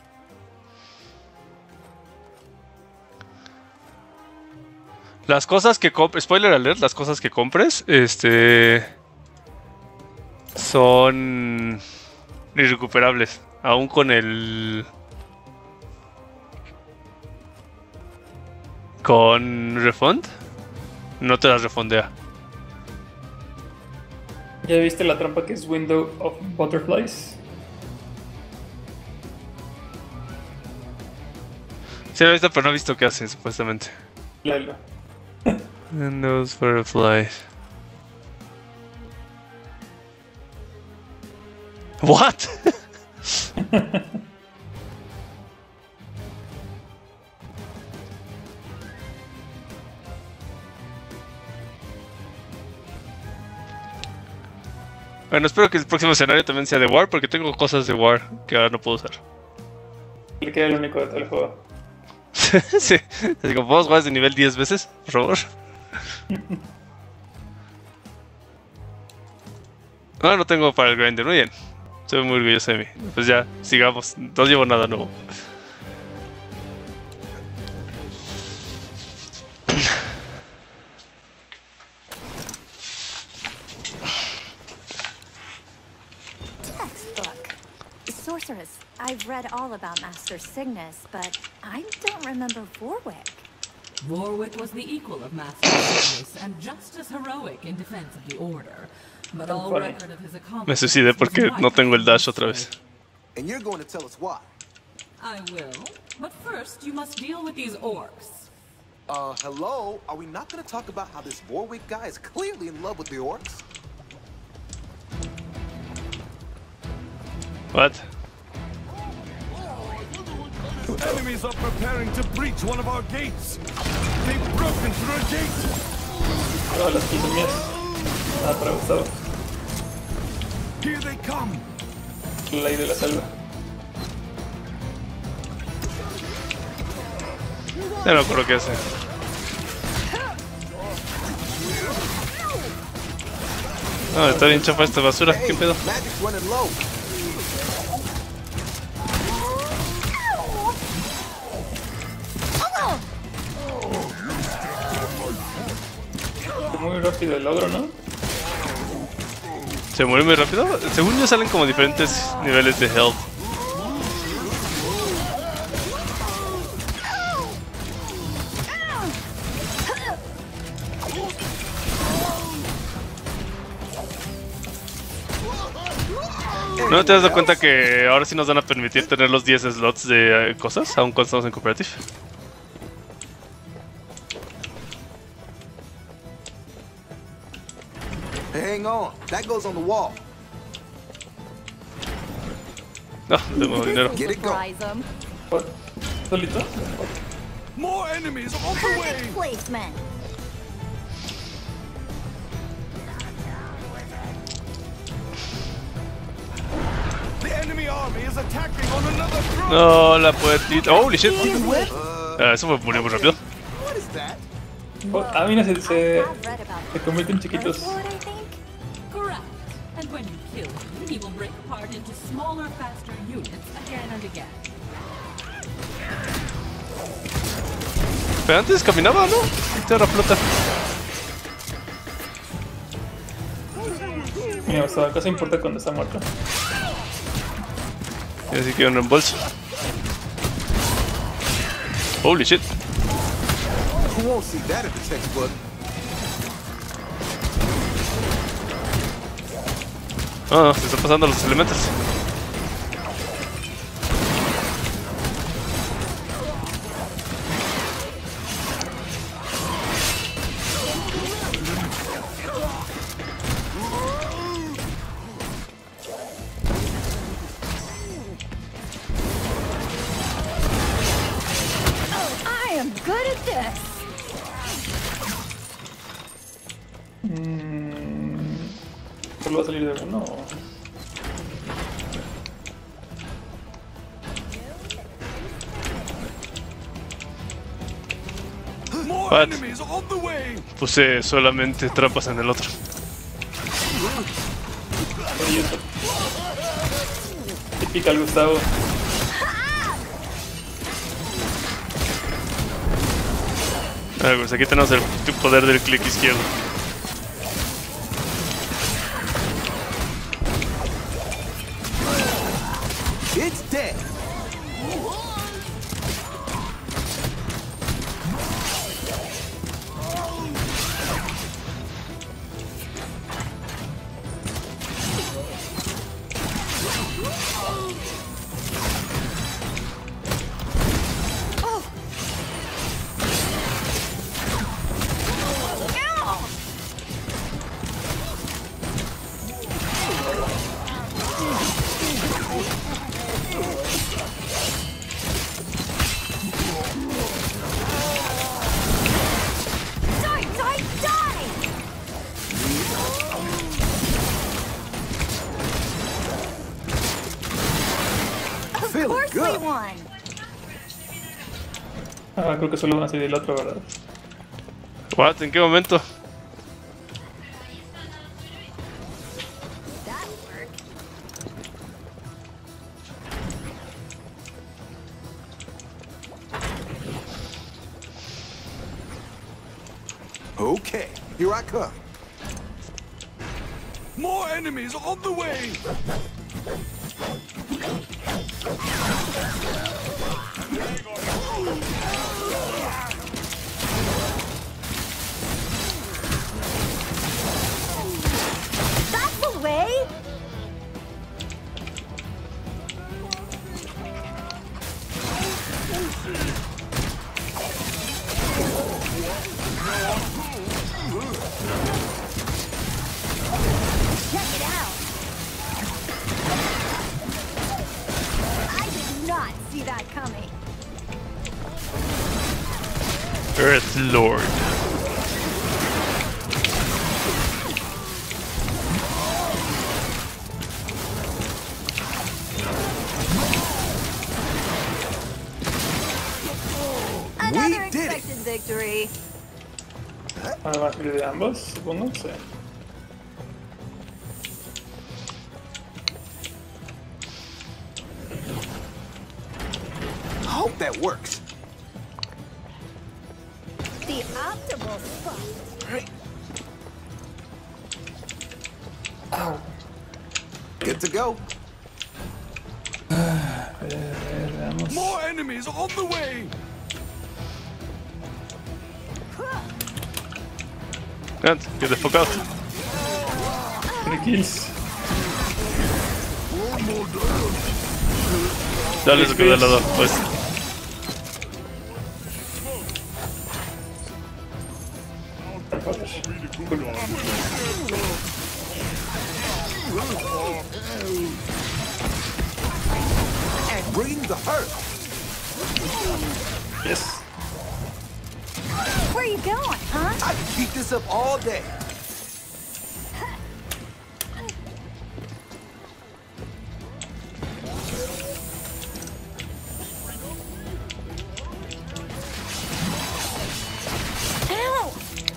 Las cosas que compres, spoiler alert, las cosas que compres, este, son irrecuperables, aún con el, con refund, no te las refondea. ¿Ya viste la trampa que es Window of Butterflies? Sí, lo he visto, pero no he visto qué hace, supuestamente. Léelo. And those butterflies. What? Bueno, espero que el próximo escenario también sea de War, porque tengo cosas de War que ahora no puedo usar. Le queda el único de todo el juego. Sí, así como podemos jugar de nivel diez veces, por favor. No, no tengo para el grinder, muy bien. Estoy muy orgulloso de mí. Pues ya, sigamos. No llevo nada nuevo. Textbook. Sorceress. I've read all about Master Cygnus, but I don't remember Vorwick. Vorwick was the equal of Master Cygnus and just as heroic in defense of the Order. But all record of his Me accomplishments suicidé porque no tengo el dash otra vez. And you're going to tell us why. I will, but first you must deal with these orcs. Uh, hello? Are we not going to talk about how this Vorwick guy is clearly in love with the orcs? What? Enemies are preparing to breach one of our gates. They've broken through a gate. Todas las quince mías. Ah, para Gustavo. Here they come. La ley de la selva. Ya no acuerdo qué hace. No, está bien chapa esta basura. ¿Qué pedo? Magic's running low. Muy rápido el ogro, ¿no? ¿Se muere muy rápido? Según yo salen como diferentes niveles de health. ¿No te has dado cuenta que ahora sí nos van a permitir tener los diez slots de eh, cosas, aun cuando estamos en cooperative? Hang on. That goes on the wall. No, no tengo dinero. Get it going. Surprise 'em. What? ¿Solito? More enemies on the way! Perfect placement. The enemy army is attacking on another front! No, la puertita. Holy shit. Ah, eso fue muy, muy rápido. What is that? Oh, ah, mira, se, se, I've read about se convierten chiquitos. Earthlord, I think. Correct. And when you kill him, he will break apart into smaller, faster units again and again. Pero antes caminaba, ¿no? Esta era flota. Mira, hasta acá se importa cuando está muerto. Y así que un reembolso. Holy shit. Who won't see that in the textbook? Ah, no, se están pasando los elementos. I am good at this. Mm, ¿Solo va a salir de uno? o? More What? enemies on the way! Puse solamente trampas en el otro. Oye, esto. Te pica el Gustavo. Ah, pues aquí tenemos el poder del clic izquierdo. It's dead. Die, die, die! Of Feeling course we good. won. Ah, creo que solo van a salir del otro, ¿verdad? What? ¿En qué momento? That worked. Okay, here I come. More enemies on the way! That's the way. Check it out. I did not see that coming. Earth Lord. Another did it. expected victory. Ahora va a salir de ambos, supongo. Sí. I hope that works. The optimal spot. Good to go. Veamos. More enemies on the way! Grant, get the fuck out. Three kills. Dale eso que da lado, pues. bring the hurt. Yes. Where are you going, huh? I can keep this up all day. Ow!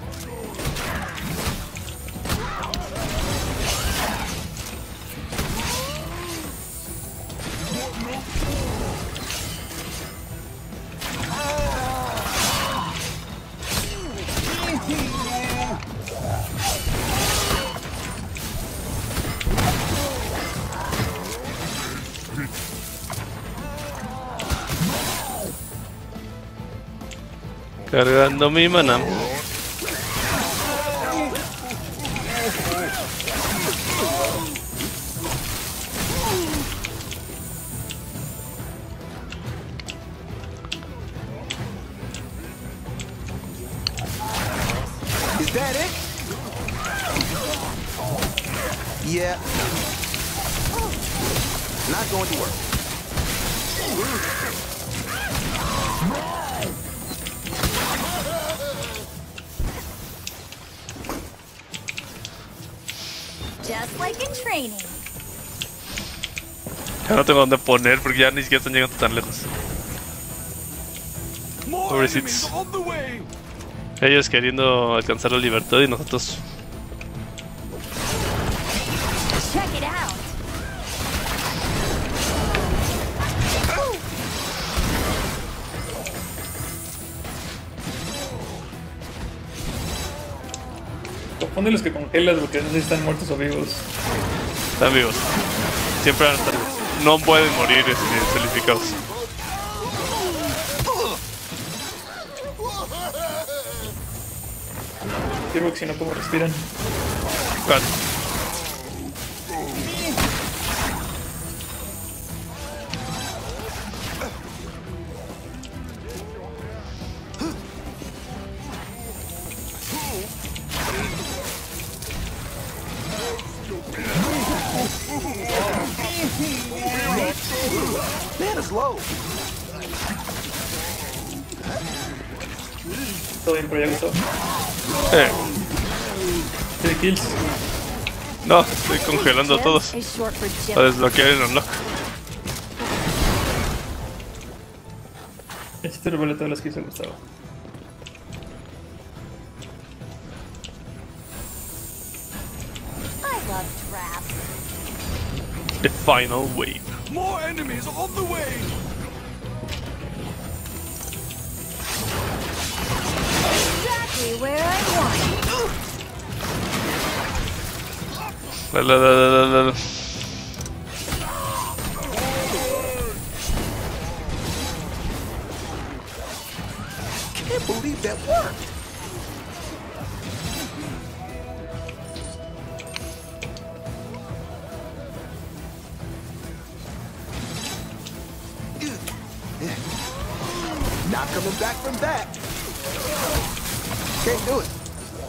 Cargando mi mana. Is that it? Yeah. Not going to work. Just like in training. Ya no tengo dónde poner porque ya ni siquiera están llegando tan lejos. More Pobrecitos. enemies on the way. Ellos queriendo alcanzar la libertad y nosotros... Check it out. Confunde los que congelas porque no sé si están muertos o vivos. Están vivos. Siempre van a estar vivos. No pueden morir este, solidificados. Sí, porque si no, ¿cómo respiran? ¿Cuál? Mana's low. Todo bien, pero ya gustó. Eh, ¿Qué kills? no, estoy congelando a todos. Is short for Jim. Para desbloquear el unlock. Este revela todas las que hizo Gustavo. I love traps. The final wave. More enemies on the way. Exactly where I want it. La, la, la, la, la, la. Can't believe that worked. Not coming back from that. Can't do it.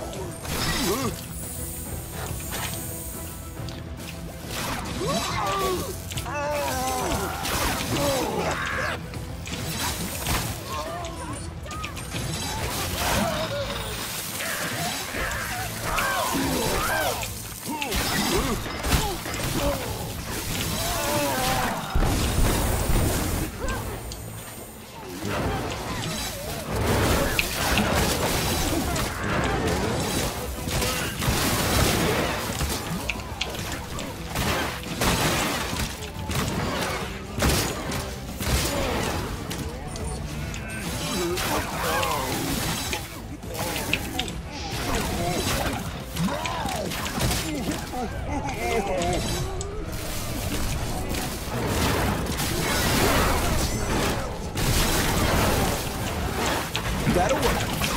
That'll work.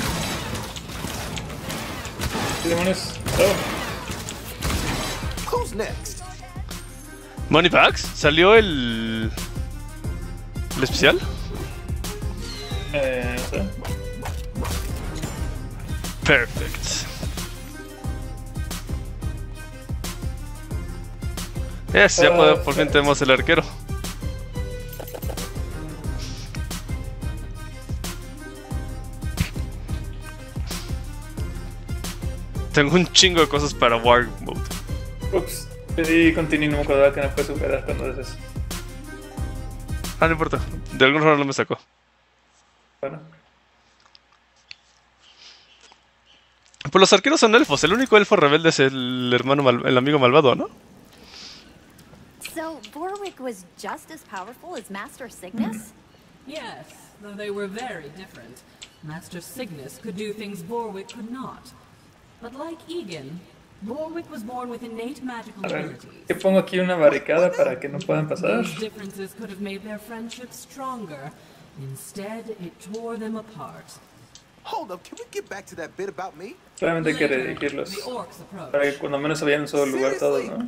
¿Qué demonios? Oh, Who's next? Money Packs, ¿salió el... el especial? eh, no sé. Perfect. Yes, ya Ah, por, por fin tenemos el arquero. Tengo un chingo de cosas para War Mode. Ups, pedí continue, no me acordaba que me puede superar cuando es eso. Ah, no importa. De alguna forma no me sacó. Bueno. Pues los arqueros son elfos. El único elfo rebelde es el hermano, mal el amigo malvado, ¿no? So, Vorwick was just as powerful as Master Cygnus? Yes, though they were very different. Master Cygnus could do things Vorwick could not. But like Egan, Vorwick was born with innate magical A ver, abilities. que pongo aquí una barricada para que no puedan pasar. Those differences could have made their friendship stronger. Instead, it tore them apart. Hold up, can we get back to that bit about me? Solamente hay que Later, redirigirlos. the orcs approached. Para que cuando menos se vayan en un solo lugar todos, ¿no?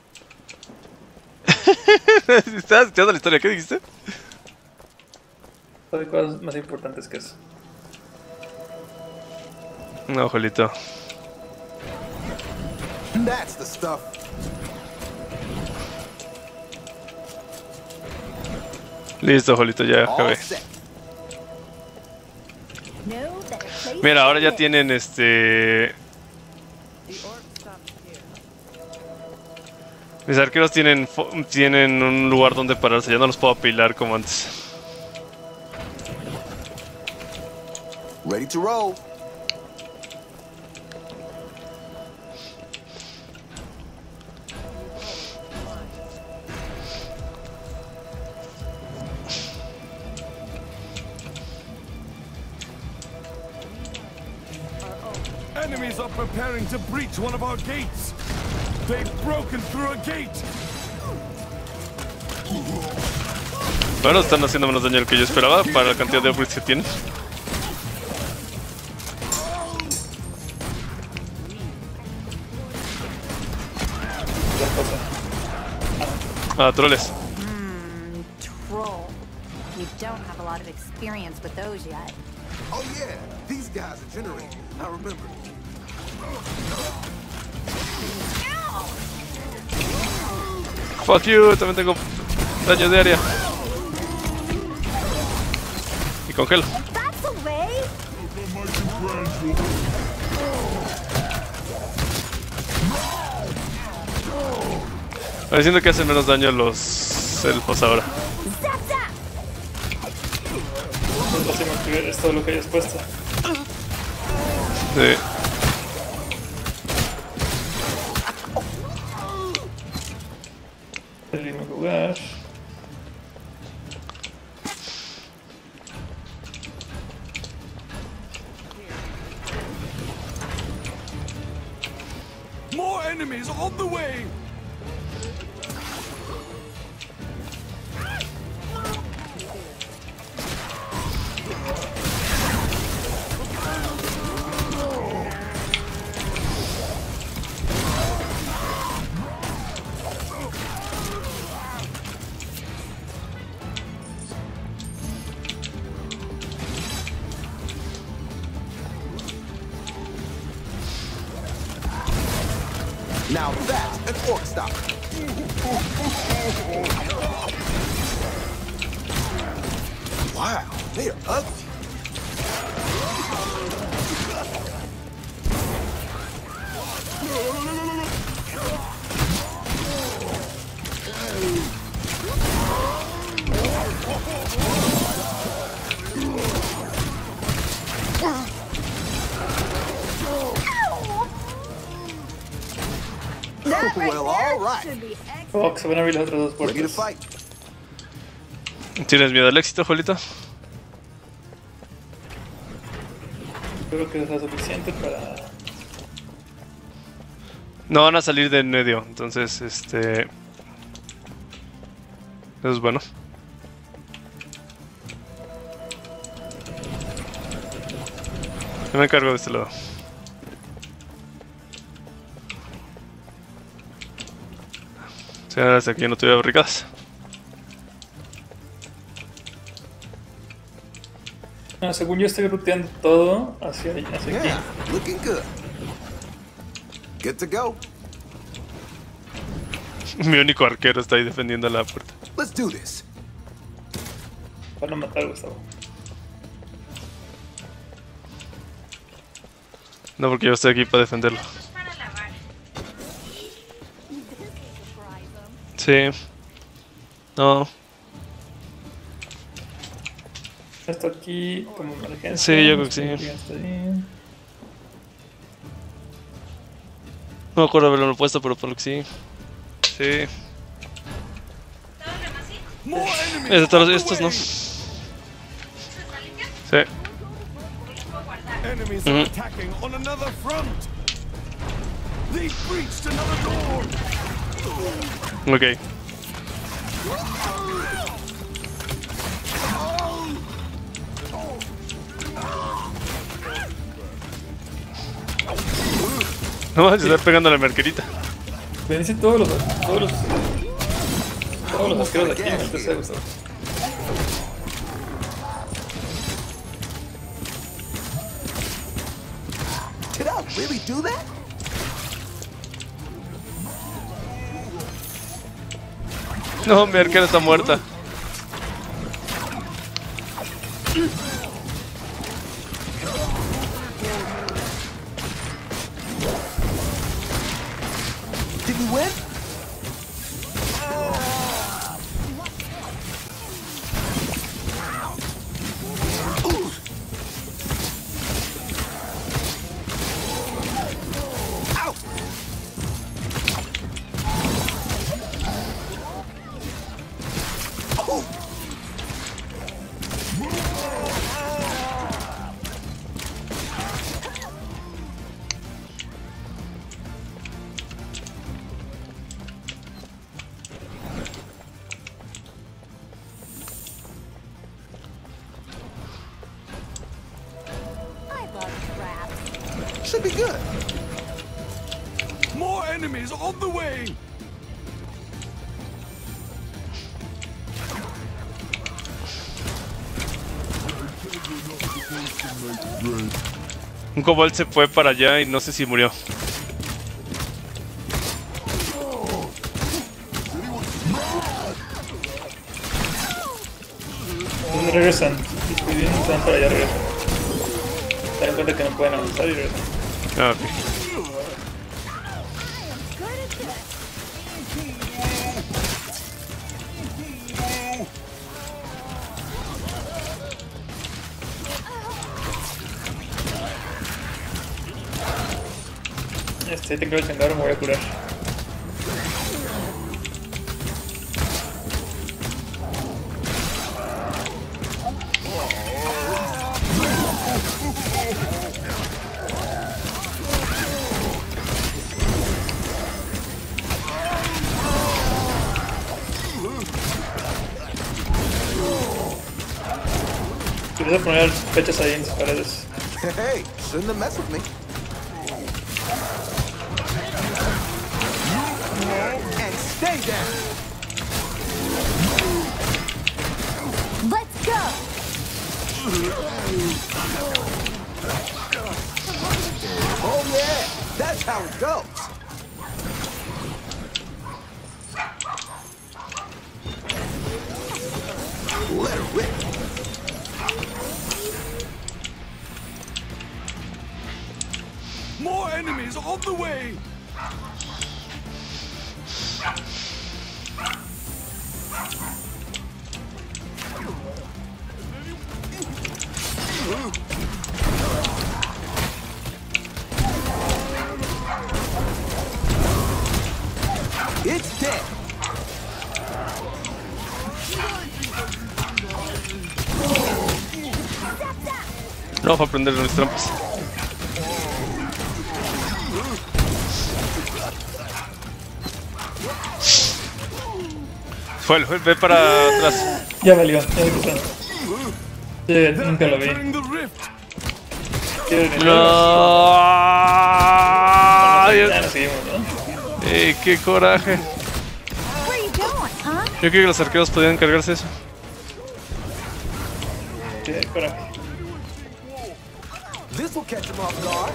¿Estabas escuchando la historia? ¿Qué dijiste? Hay cosas más importantes que eso. No, Jolito. That's the stuff. Listo, Jolito, ya acabé. All set. No better place Mira, ahora ya than tienen este... Mis arqueros tienen, fo- tienen un lugar donde pararse. Ya no los puedo apilar como antes. Ready to roll. Enemies are preparing to breach one of our gates. They've broken through a gate. Bueno, están haciendo menos daño del que yo esperaba para la cantidad de upgrades que tienen. Ah, troles. Hmm, troll. You don't have a lot of experience with those yet. Oh yeah, these guys are generating. I remember. Fuck you, también tengo daño de área. Y congelo. That's a way! Pareciendo que hacen menos daño los elfos ahora. Zap, zap! No es fácil activar, es todo lo que hayas puesto. Sí. El mismo lugar. More enemies on the way. Now that's an orc stop. Wow, they are ugly. Well, all right. Oh, que se van a abrir las otras dos Ready to puertas. fight. ¿Tienes miedo al éxito, Jolito? Creo que es lo suficiente para... No van a salir de en medio, entonces, este... Eso es bueno. Yo me encargo de este lado. Si ahora hasta aquí no tuviera barricadas. No, según yo estoy ruteando todo hacia, hacia aquí. Yeah, looking good. Good to go. Mi único arquero está ahí defendiendo la puerta. Let's do this. Van a matar a Gustavo. No, porque yo estoy aquí para defenderlo. Sí. No. Esto aquí como emergencia. Sí, yo creo que sí. Está bien. No me acuerdo haberlo puesto, pero por lo que sí. Sí. Es de todos estos, ¿no? Sí. Enemies are attacking on another front. They've breached another door. Ok. No, se está pegando a la merquerita. Vencen todos los. Todos los. Todos los asqueros de aquí en el T C, Gustavo. Did I really do that? No, mi arquera está muerta. Did we win? Should be good. More enemies on the way. Un kobold se fue para allá y no sé si murió. ¿Dónde regresan? Estoy bien, están para allá, regresan. Se dan cuenta que no pueden avanzar y regresan. Ah, ok. Este, tengo el changarro, me voy a curar. Quiero poner fechas ahí en sus paredes. Hey, shouldn't have messed with me. And stay down. Let's go! Oh yeah, that's how it goes. Let her rip. More enemies on the way. It's dead. No, para aprender mis trampas. Fue, fue, ve para atrás. Ya valió, ya me quitaron. Sí, nunca lo vi. Entering the rift. ¿Quieren ir? No. Ya nos seguimos, ¿no? ¡Ey, qué coraje! Where you going, huh? Yo creo que los arqueros podían cargarse eso. Qué coraje. This will catch him off guard.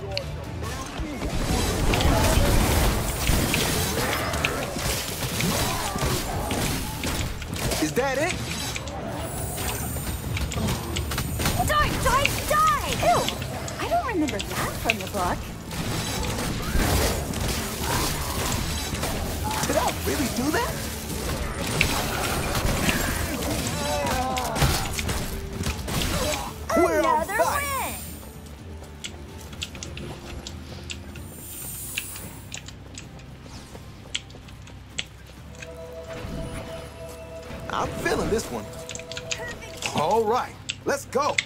Is that it? Die, die, die! Ew! I don't remember that from the book. Did I really do that? We're on Another fire. win! I'm feeling this one. All right, let's go.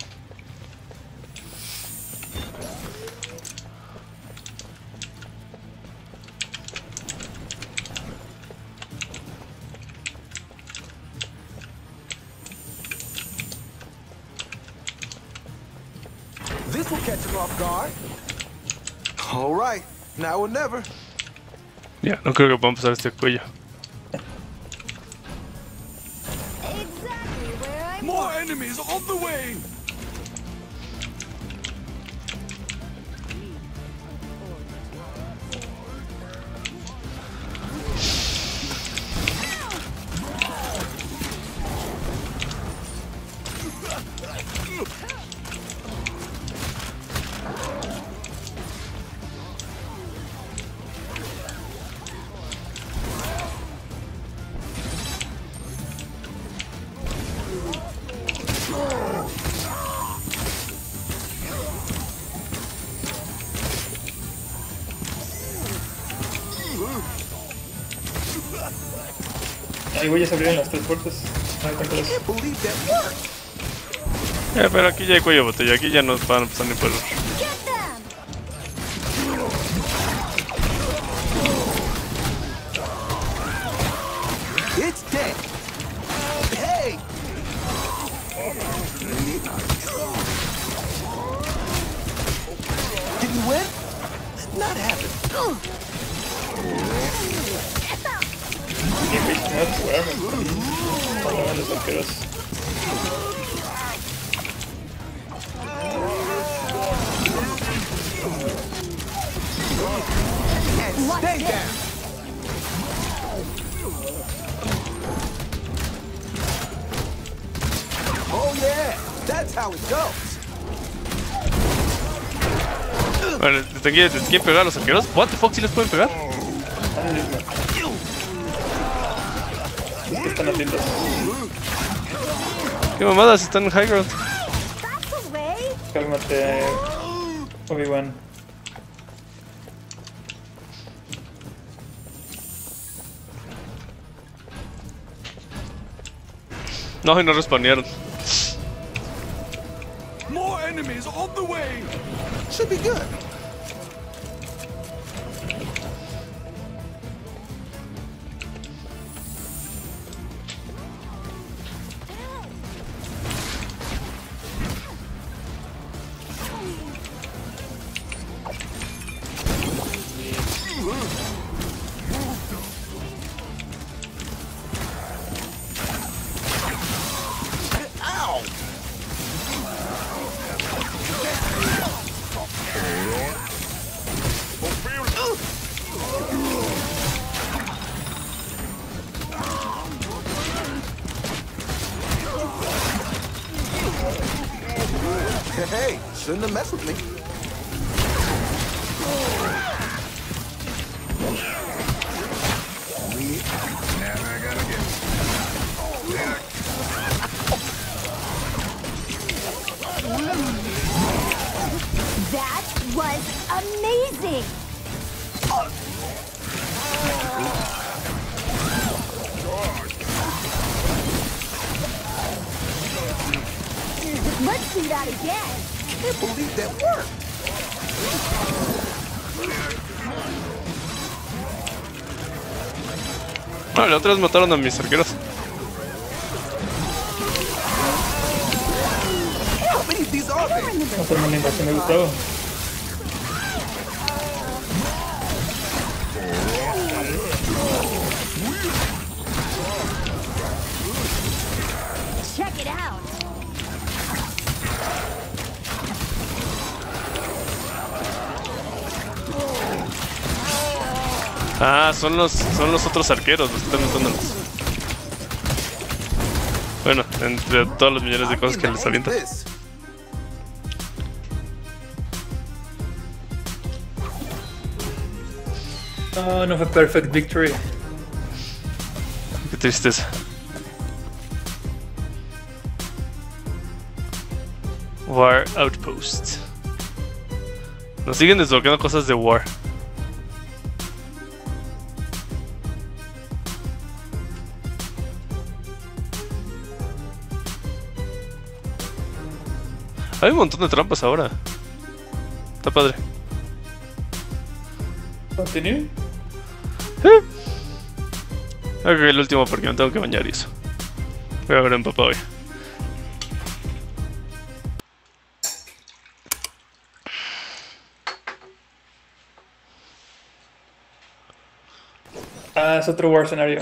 This will catch him off guard. All right, now or never. Ya, no creo que podamos pasar este cuello. Exactly where I More enemies on the way! Ahí güey, ya se abrieron las tres puertas. Ahí están todos. Can't believe that worked. Eh, pero aquí ya hay cuello de botella, aquí ya no van a pasar ni por... get them! It's dead. Hey! Did you win? Not happen. Y güey, nada, jugaron. Hablaban los arqueros. And stay down. Oh yeah, that's how it goes. Vale, ¿te quieren, te quieren pegar a los arqueros? What the fuck, ¿sí les pueden pegar? Es que están atentos. ¿Qué mamadas? Están en high ground. That's the way! Cálmate, Obi-Wan. No, y no respawnearon. More enemies on the way! Should be good. Ow! Hey, shouldn't have messed with me. That was amazing! Let's do that again! Can't believe that worked. Vale, otra vez mataron a mis arqueros. How many of these are there? No fue una invasión de Gustavo. Check it out! Ah, son los, son los otros arqueros los que están matándolos. Bueno, entre todos los millones de cosas que les avientan. This. No, no fue perfect victory. Qué tristeza. War Outpost. Nos siguen desbloqueando cosas de War. Hay un montón de trampas ahora. Está padre. ¿Continúe? ¿Eh? Creo que el último porque me tengo que bañar y eso. Voy a ver en papá hoy. Ah, es otro War escenario.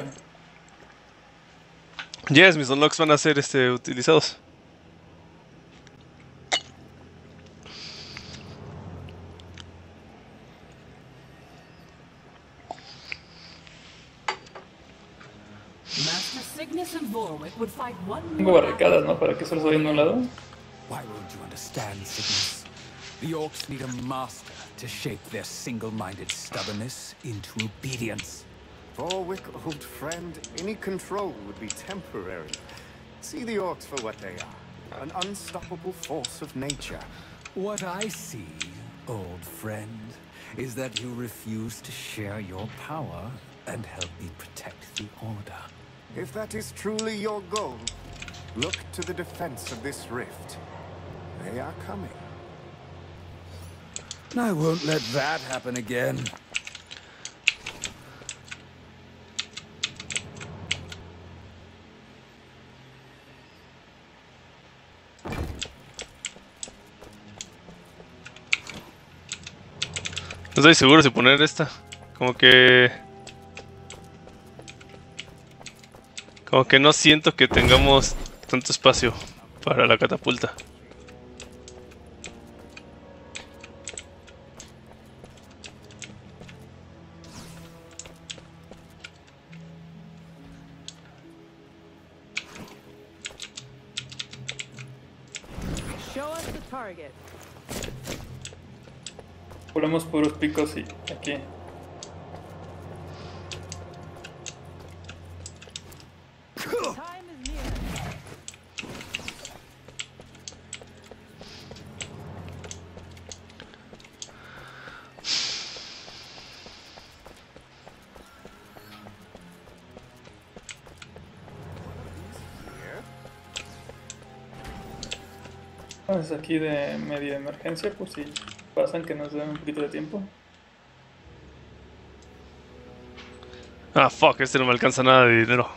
Yes, mis unlocks van a ser este, utilizados. Master Cygnus and Vorwick would fight one Tengo barricadas, ¿no? ¿Para qué solo estoy en un lado? Why won't you understand, Cygnus? The Orcs need a master to shape their single-minded stubbornness into obedience. Vorwick, old friend, any control would be temporary. See the Orcs for what they are. An unstoppable force of nature. What I see, old friend, is that you refuse to share your power and help me protect the Order. If that is truly your goal, look to the defense of this rift. They are coming. I won't let that happen again. No estoy seguro si poner esta. Como que... Como que no siento que tengamos tanto espacio para la catapulta. Show us the target. Ponemos puros picos y aquí. Time is near. Entonces aquí de media emergencia, pues si pasan que nos den un poquito de tiempo. Ah, fuck, este no me alcanza nada de dinero.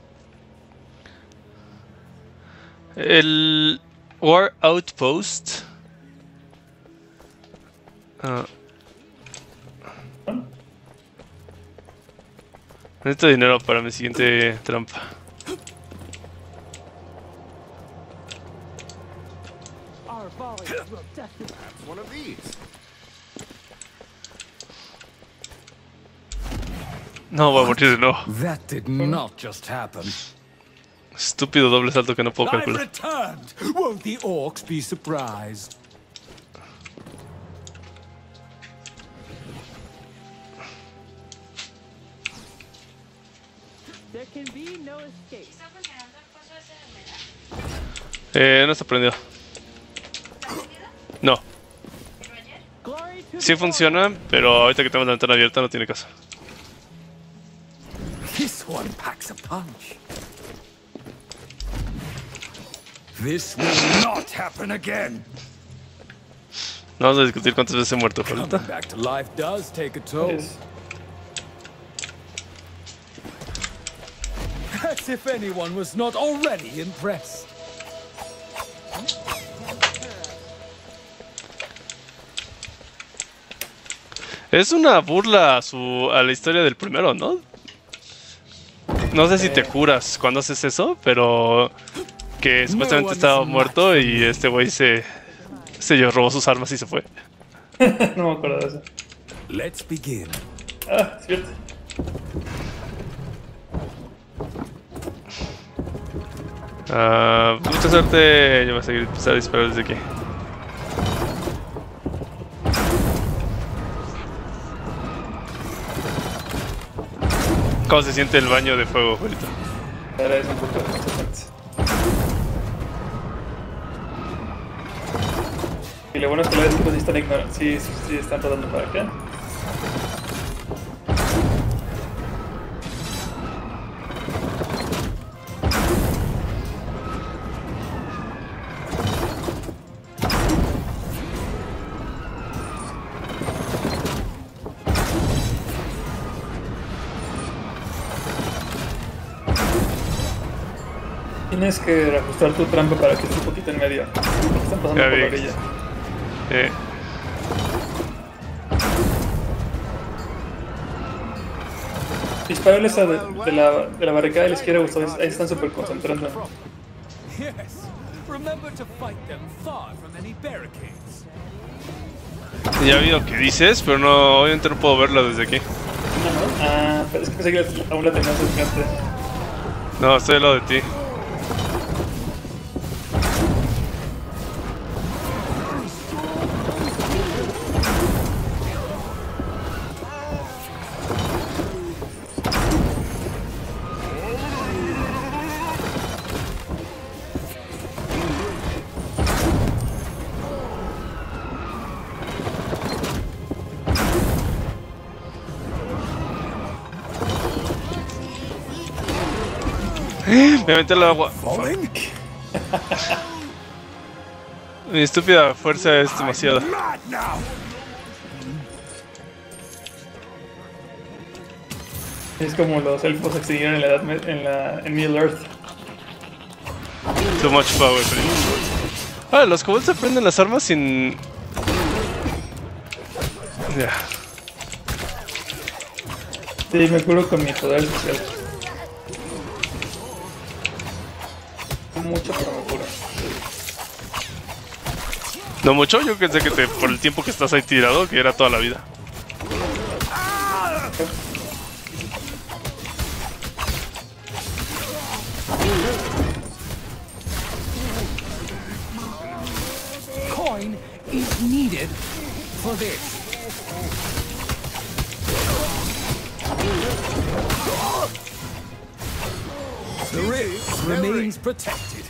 El War Outpost. Ah. Necesito dinero para mi siguiente trampa. Our volleys will definitely. That's one of these. No, voy a morir de nuevo. That did not just happen. Estúpido doble salto que no puedo I've calcular. returned! Won't the Orcs be surprised? There can be no escape. Eh, no está prendido. No. Glory to Sí funciona, pero ahorita que tengo la ventana abierta no tiene caso. This one packs a punch. This will not happen again. No vamos a discutir cuántas veces he muerto Coming ahorita. back to life does take a toll. Es, As if anyone was not already impressed. Es una burla a, su, a la historia del primero, ¿no? No sé si te curas cuando haces eso, pero que supuestamente estaba muerto y este güey se, se robó sus armas y se fue. no me acuerdo de eso. Let's begin. Ah, cierto. Ah, mucha suerte, yo voy a seguir empezar a disparar desde aquí. ¿Cómo se siente el baño de fuego, abuelito? Ahora es un poco de consecuencia. Y lo bueno es que los equipos sí están ignorando. Sí, sí, sí están rodando para acá. Tienes que ajustar tu trampa para que esté un poquito en medio. Porque están pasando Ya por la vi. orilla. Eh. Dispararles a de, de, la, de la barricada de la izquierda, Gustavo. Ahí están súper concentrando. Yes. Remember to fight them far from any barricades. Ya vi lo que dices, pero no, obviamente no puedo verla desde aquí. No, no. Ah, pero es que pensé que aún la tenías al frente. No, estoy al lado de ti. Me aventé al agua. Mi estúpida fuerza es demasiada. Es como los elfos extinguieron en la edad me- en la en Middle Earth. Too much power, please. Ah, los kobolds aprenden las armas sin... Ya. Sí, me curo con mi poder especial. Mucho, pero me curo. No mucho, yo pensé que te, por el tiempo que estás ahí tirado, que era toda la vida. Coin is needed for this. The rift remains protected.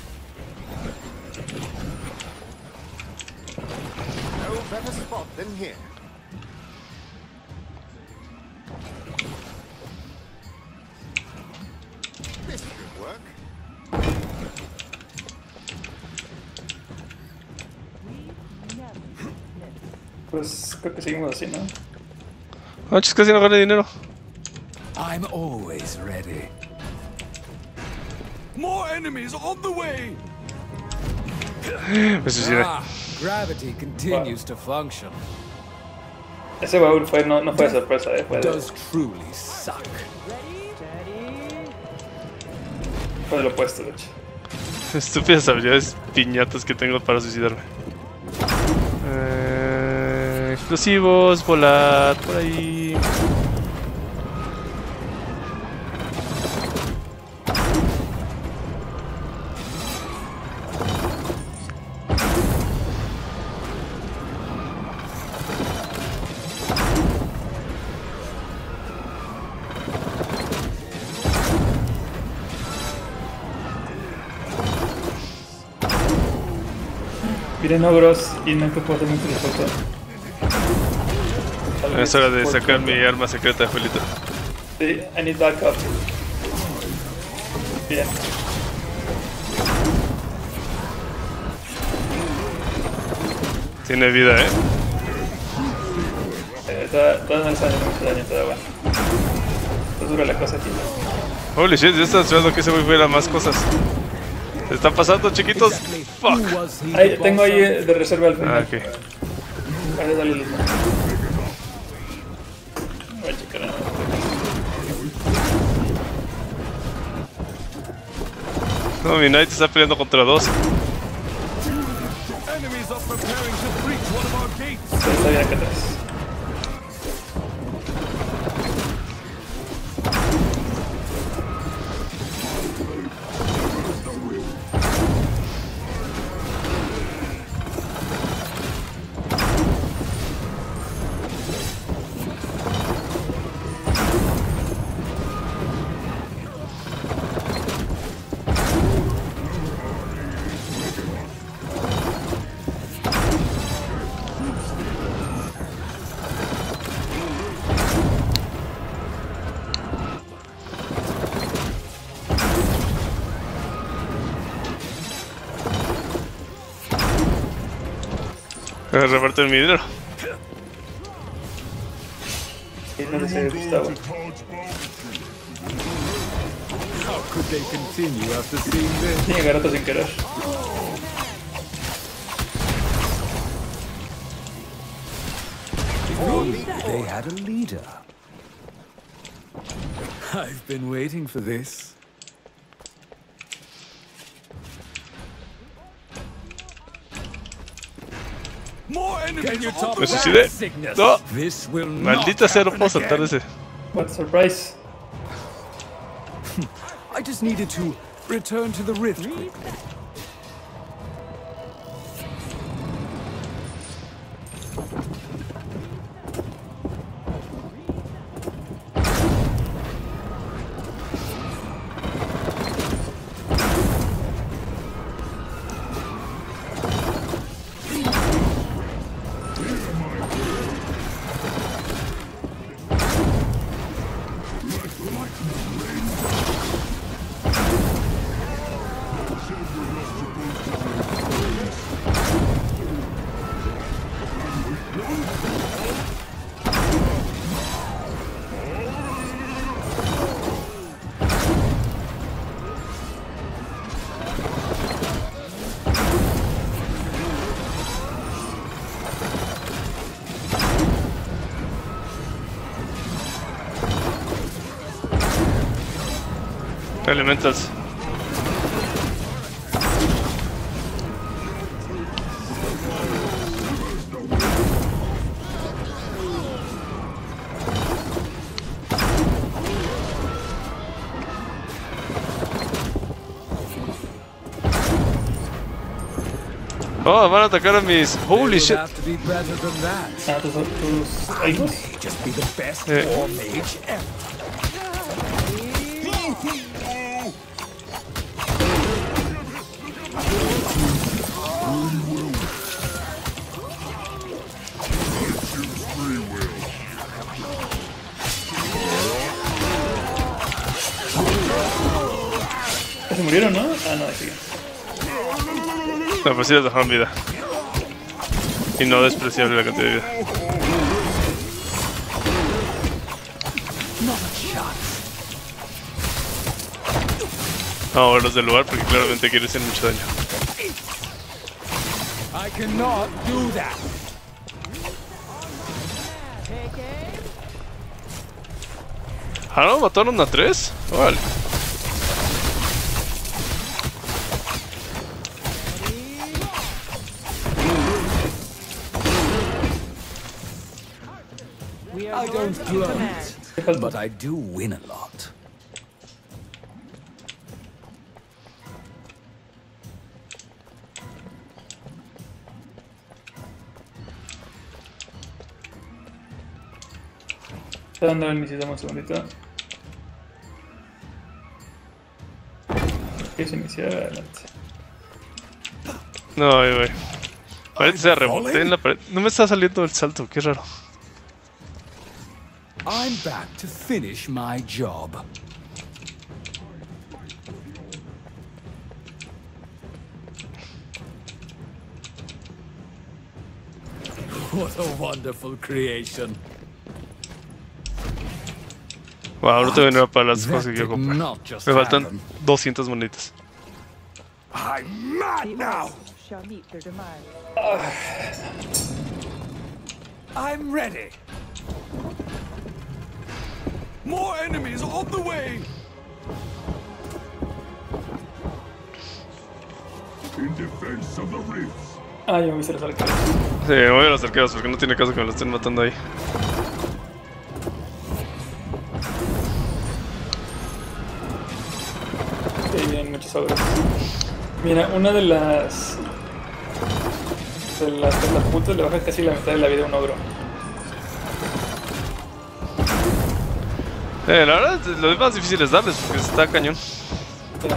No better spot than here. This could work. Pues creo que seguimos así, ¿no? No, chis, casi no gané dinero. I'm always ready. More enemies on the way! Me suicidé. Ah, gravity continues to function. Ese baúl fue, no, no fue de sorpresa, eh, fue de, Does truly suck. fue de lo opuesto, de hecho. Estúpidas habilidades piñatas que tengo para suicidarme. Eh, explosivos, volar por ahí. Miren ogros y no que puedo hacer mucho esfuerzo. Es hora de sacar mi arma secreta, Juelito. Sí, I need backup. Bien. Tiene vida, eh. Eh, toda, toda no está haciendo mucho daño, toda bueno. Pues dura la cosa aquí. Holy shit, ya estaba esperando que ese güey fuera más cosas. ¿Se están pasando, chiquitos? Exactly Fuck. who was he Ahí, the tengo boss ahí of? eh, de reserva al Ah, final. ok. Ahí dale los más. Voy a checar nada. No, mi knight está peleando contra dos. Enemies are preparing to breach one of our gates! Sí, está bien acá atrás. Reparten mi dinero. Y no sé, Gustavo. How could they continue after seeing this? Tiene garoto sin querer. If only they had a leader. I've been waiting for this. More enemies. Can you on top the Me that, suicidé. Cygnus? No. This will not Maldita sea, no happen puedo saltar again. ese. What a surprise. I just needed to return to the rift quickly. Elementals. Oh, van a atacar a mis. Holy shit. Have to be better than that. Ah, tus, tus hijos. Just be the best Eh. war mage ever. Ya se murieron, ¿no? Ah, no, ahí siguen. No, pues sí les dejaron vida. Y no despreciable la cantidad de vida. Ahora los del lugar porque claramente quiere hacer mucho daño. I cannot do that. Ah, no, mataron a tres. Vale. I don't gloat, but I do win a lot. Está dando el misil, dame un segundito. ¿Quieres iniciar? Adelante. No, ahí voy. Parece que se reboté en la pared. No me está saliendo el salto, qué raro. I'm back to finish my job. What a wonderful creation. Wow, no tengo dinero para las cosas que That quiero did comprar. not just Me faltan happen. doscientas monitas. I'm mad now. Shall meet their demise. I'm ready. More enemies on the way. In defense of the rifts. Ah, ya me viste los arqueros. Sí, me voy a los arqueros porque no tiene caso que me lo estén matando ahí. Ahí vienen muchos ogros. Mira, una de las. De las catapultas le baja casi la mitad de la vida a un ogro. Eh, la verdad, lo más difícil es darles porque está cañón. Mira.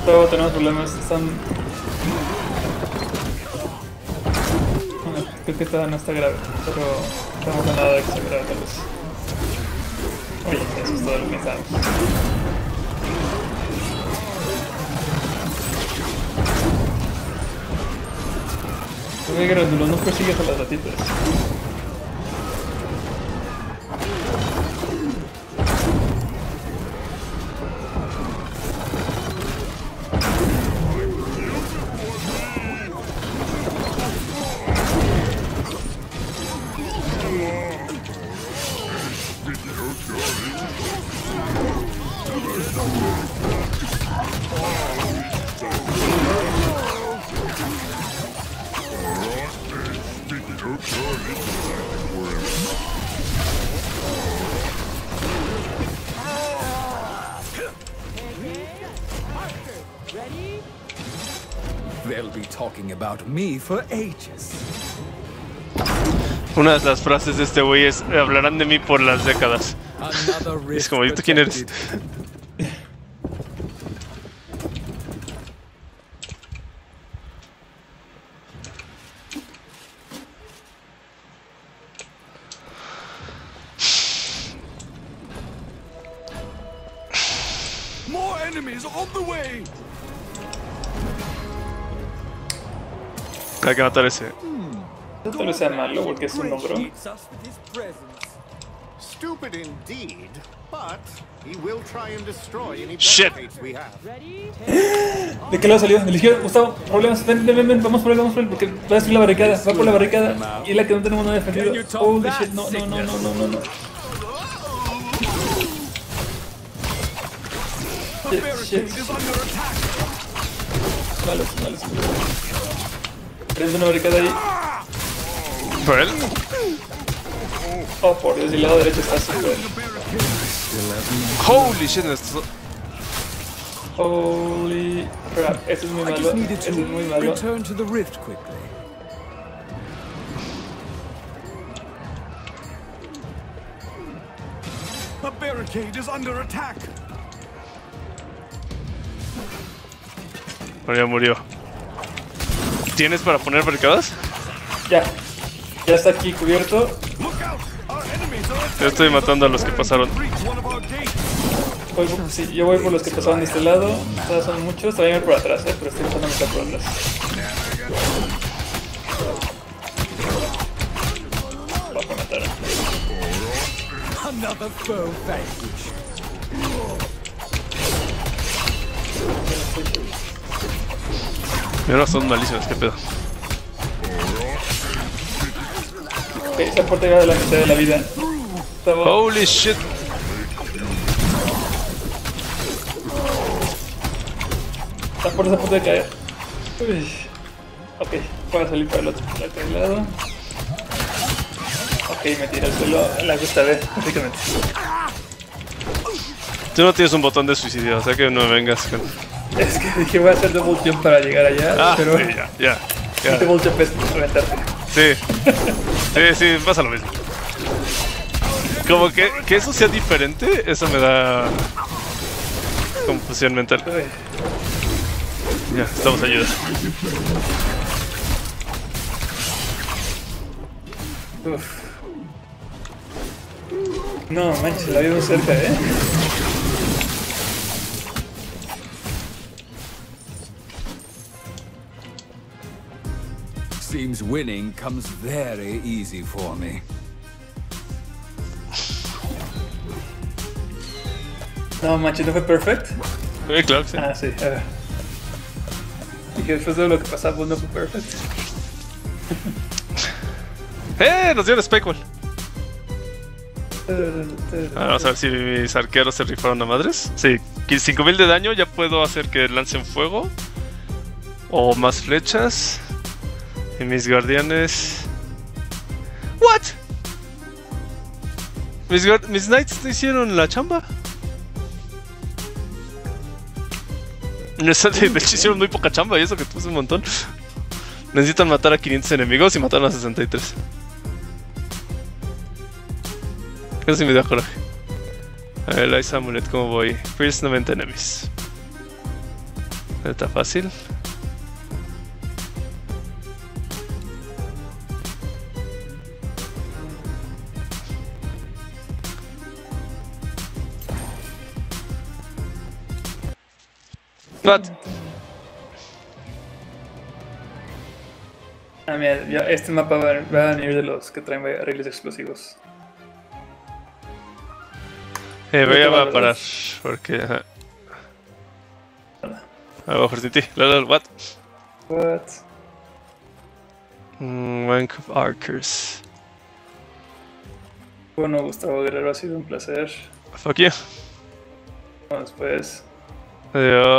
Luego tenemos problemas, están... Bueno, creo que todavía no está grave, pero estamos a nada de que sea grave tal vez. Oye, eso es todo lo que necesitamos. Oye, Grandulo, no persigues a las ratitas. They'll be talking about me for ages. Una de las frases de este güey es: hablarán de mí por las décadas. Es como, ¿y tú quién eres? More enemies on the way. Hay que matar ese. Tal vez sea malo porque es un ogro. Stupid indeed, but he will try and destroy any Shit. barricades we have. ¿De qué lado salió? Eligió, Gustavo, problemas. Ven, ven, ven, ven, vamos por él, vamos por él, porque va a destruir la barricada, va por la barricada. Y es la que no tenemos nada defendido. Holy shit, no, no, no, no, no, no, no. Shit, shit. Malos, malos. Prende una barricada ahí. ¿Por él? Oh, por Dios, y el lado derecho está súper. Holy shit, esto... Holy crap, eso es muy I malo. just needed Eso es muy to malo. return to the rift quickly. A barricade is under attack. Bueno, ya murió. ¿Tienes para poner barricadas? Ya, ya está aquí cubierto. Look out! Our enemies are Yo estoy matando a los que pasaron. breach one of our gates. Voy, sí, yo voy por los que pasaban de este lado. Todos son muchos, también voy por atrás, eh, pero estoy pasando mitad por atrás. Vamos a matar. Another foe vanquished. Mira, son malísimos, qué pedo. Ok, esa puerta llega de la mitad de la vida. Estaba... Holy shit. Esa puerta está a punto de caer. Uy. Ok, voy a salir para el otro, para el otro lado. Ok, me tira al suelo la gusta ver, básicamente. Tú no tienes un botón de suicidio, o sea que no me vengas con... Es que dije voy a hacer double jump para llegar allá, Ah, pero sí, ya, ya, ya. el double jump es aventarte. Sí, sí, sí, pasa lo mismo. Como que, que eso sea diferente, eso me da confusión mental. Uy. Ya, estamos ayuda. Uf. No, manches, la vi muy cerca, eh. Seems winning comes very easy for me. No, manches, ¿no fue perfect? Eh, claro que sí. Ah, sí, a ver. Dije, después de lo que pasaba, no fue perfect. ¡Eh! Nos dio el Speckwall. Ah, vamos a ver si mis arqueros se rifaron a madres. Sí, cinco mil de daño, ya puedo hacer que lancen fuego. O más flechas. Y mis guardianes... ¿What? Mis, guard... mis knights no hicieron la chamba. De hecho hicieron muy poca chamba y eso que puse un montón. Necesitan matar a quinientos enemigos y mataron a sesenta y tres. Eso sí me da coraje. A ver, Ice Amulet, ¿cómo voy? First noventa enemies. Está fácil. What? Ah, mira, ya este mapa va, va a venir de los que traen arreglos explosivos. Eh, voy a va a parar, porque... Ajá. Abajo de ti. Lol, what? What? Mm, Rank of Archers. Bueno, Gustavo Guerrero, ha sido un placer. Fuck you. Bueno, después... Adiós.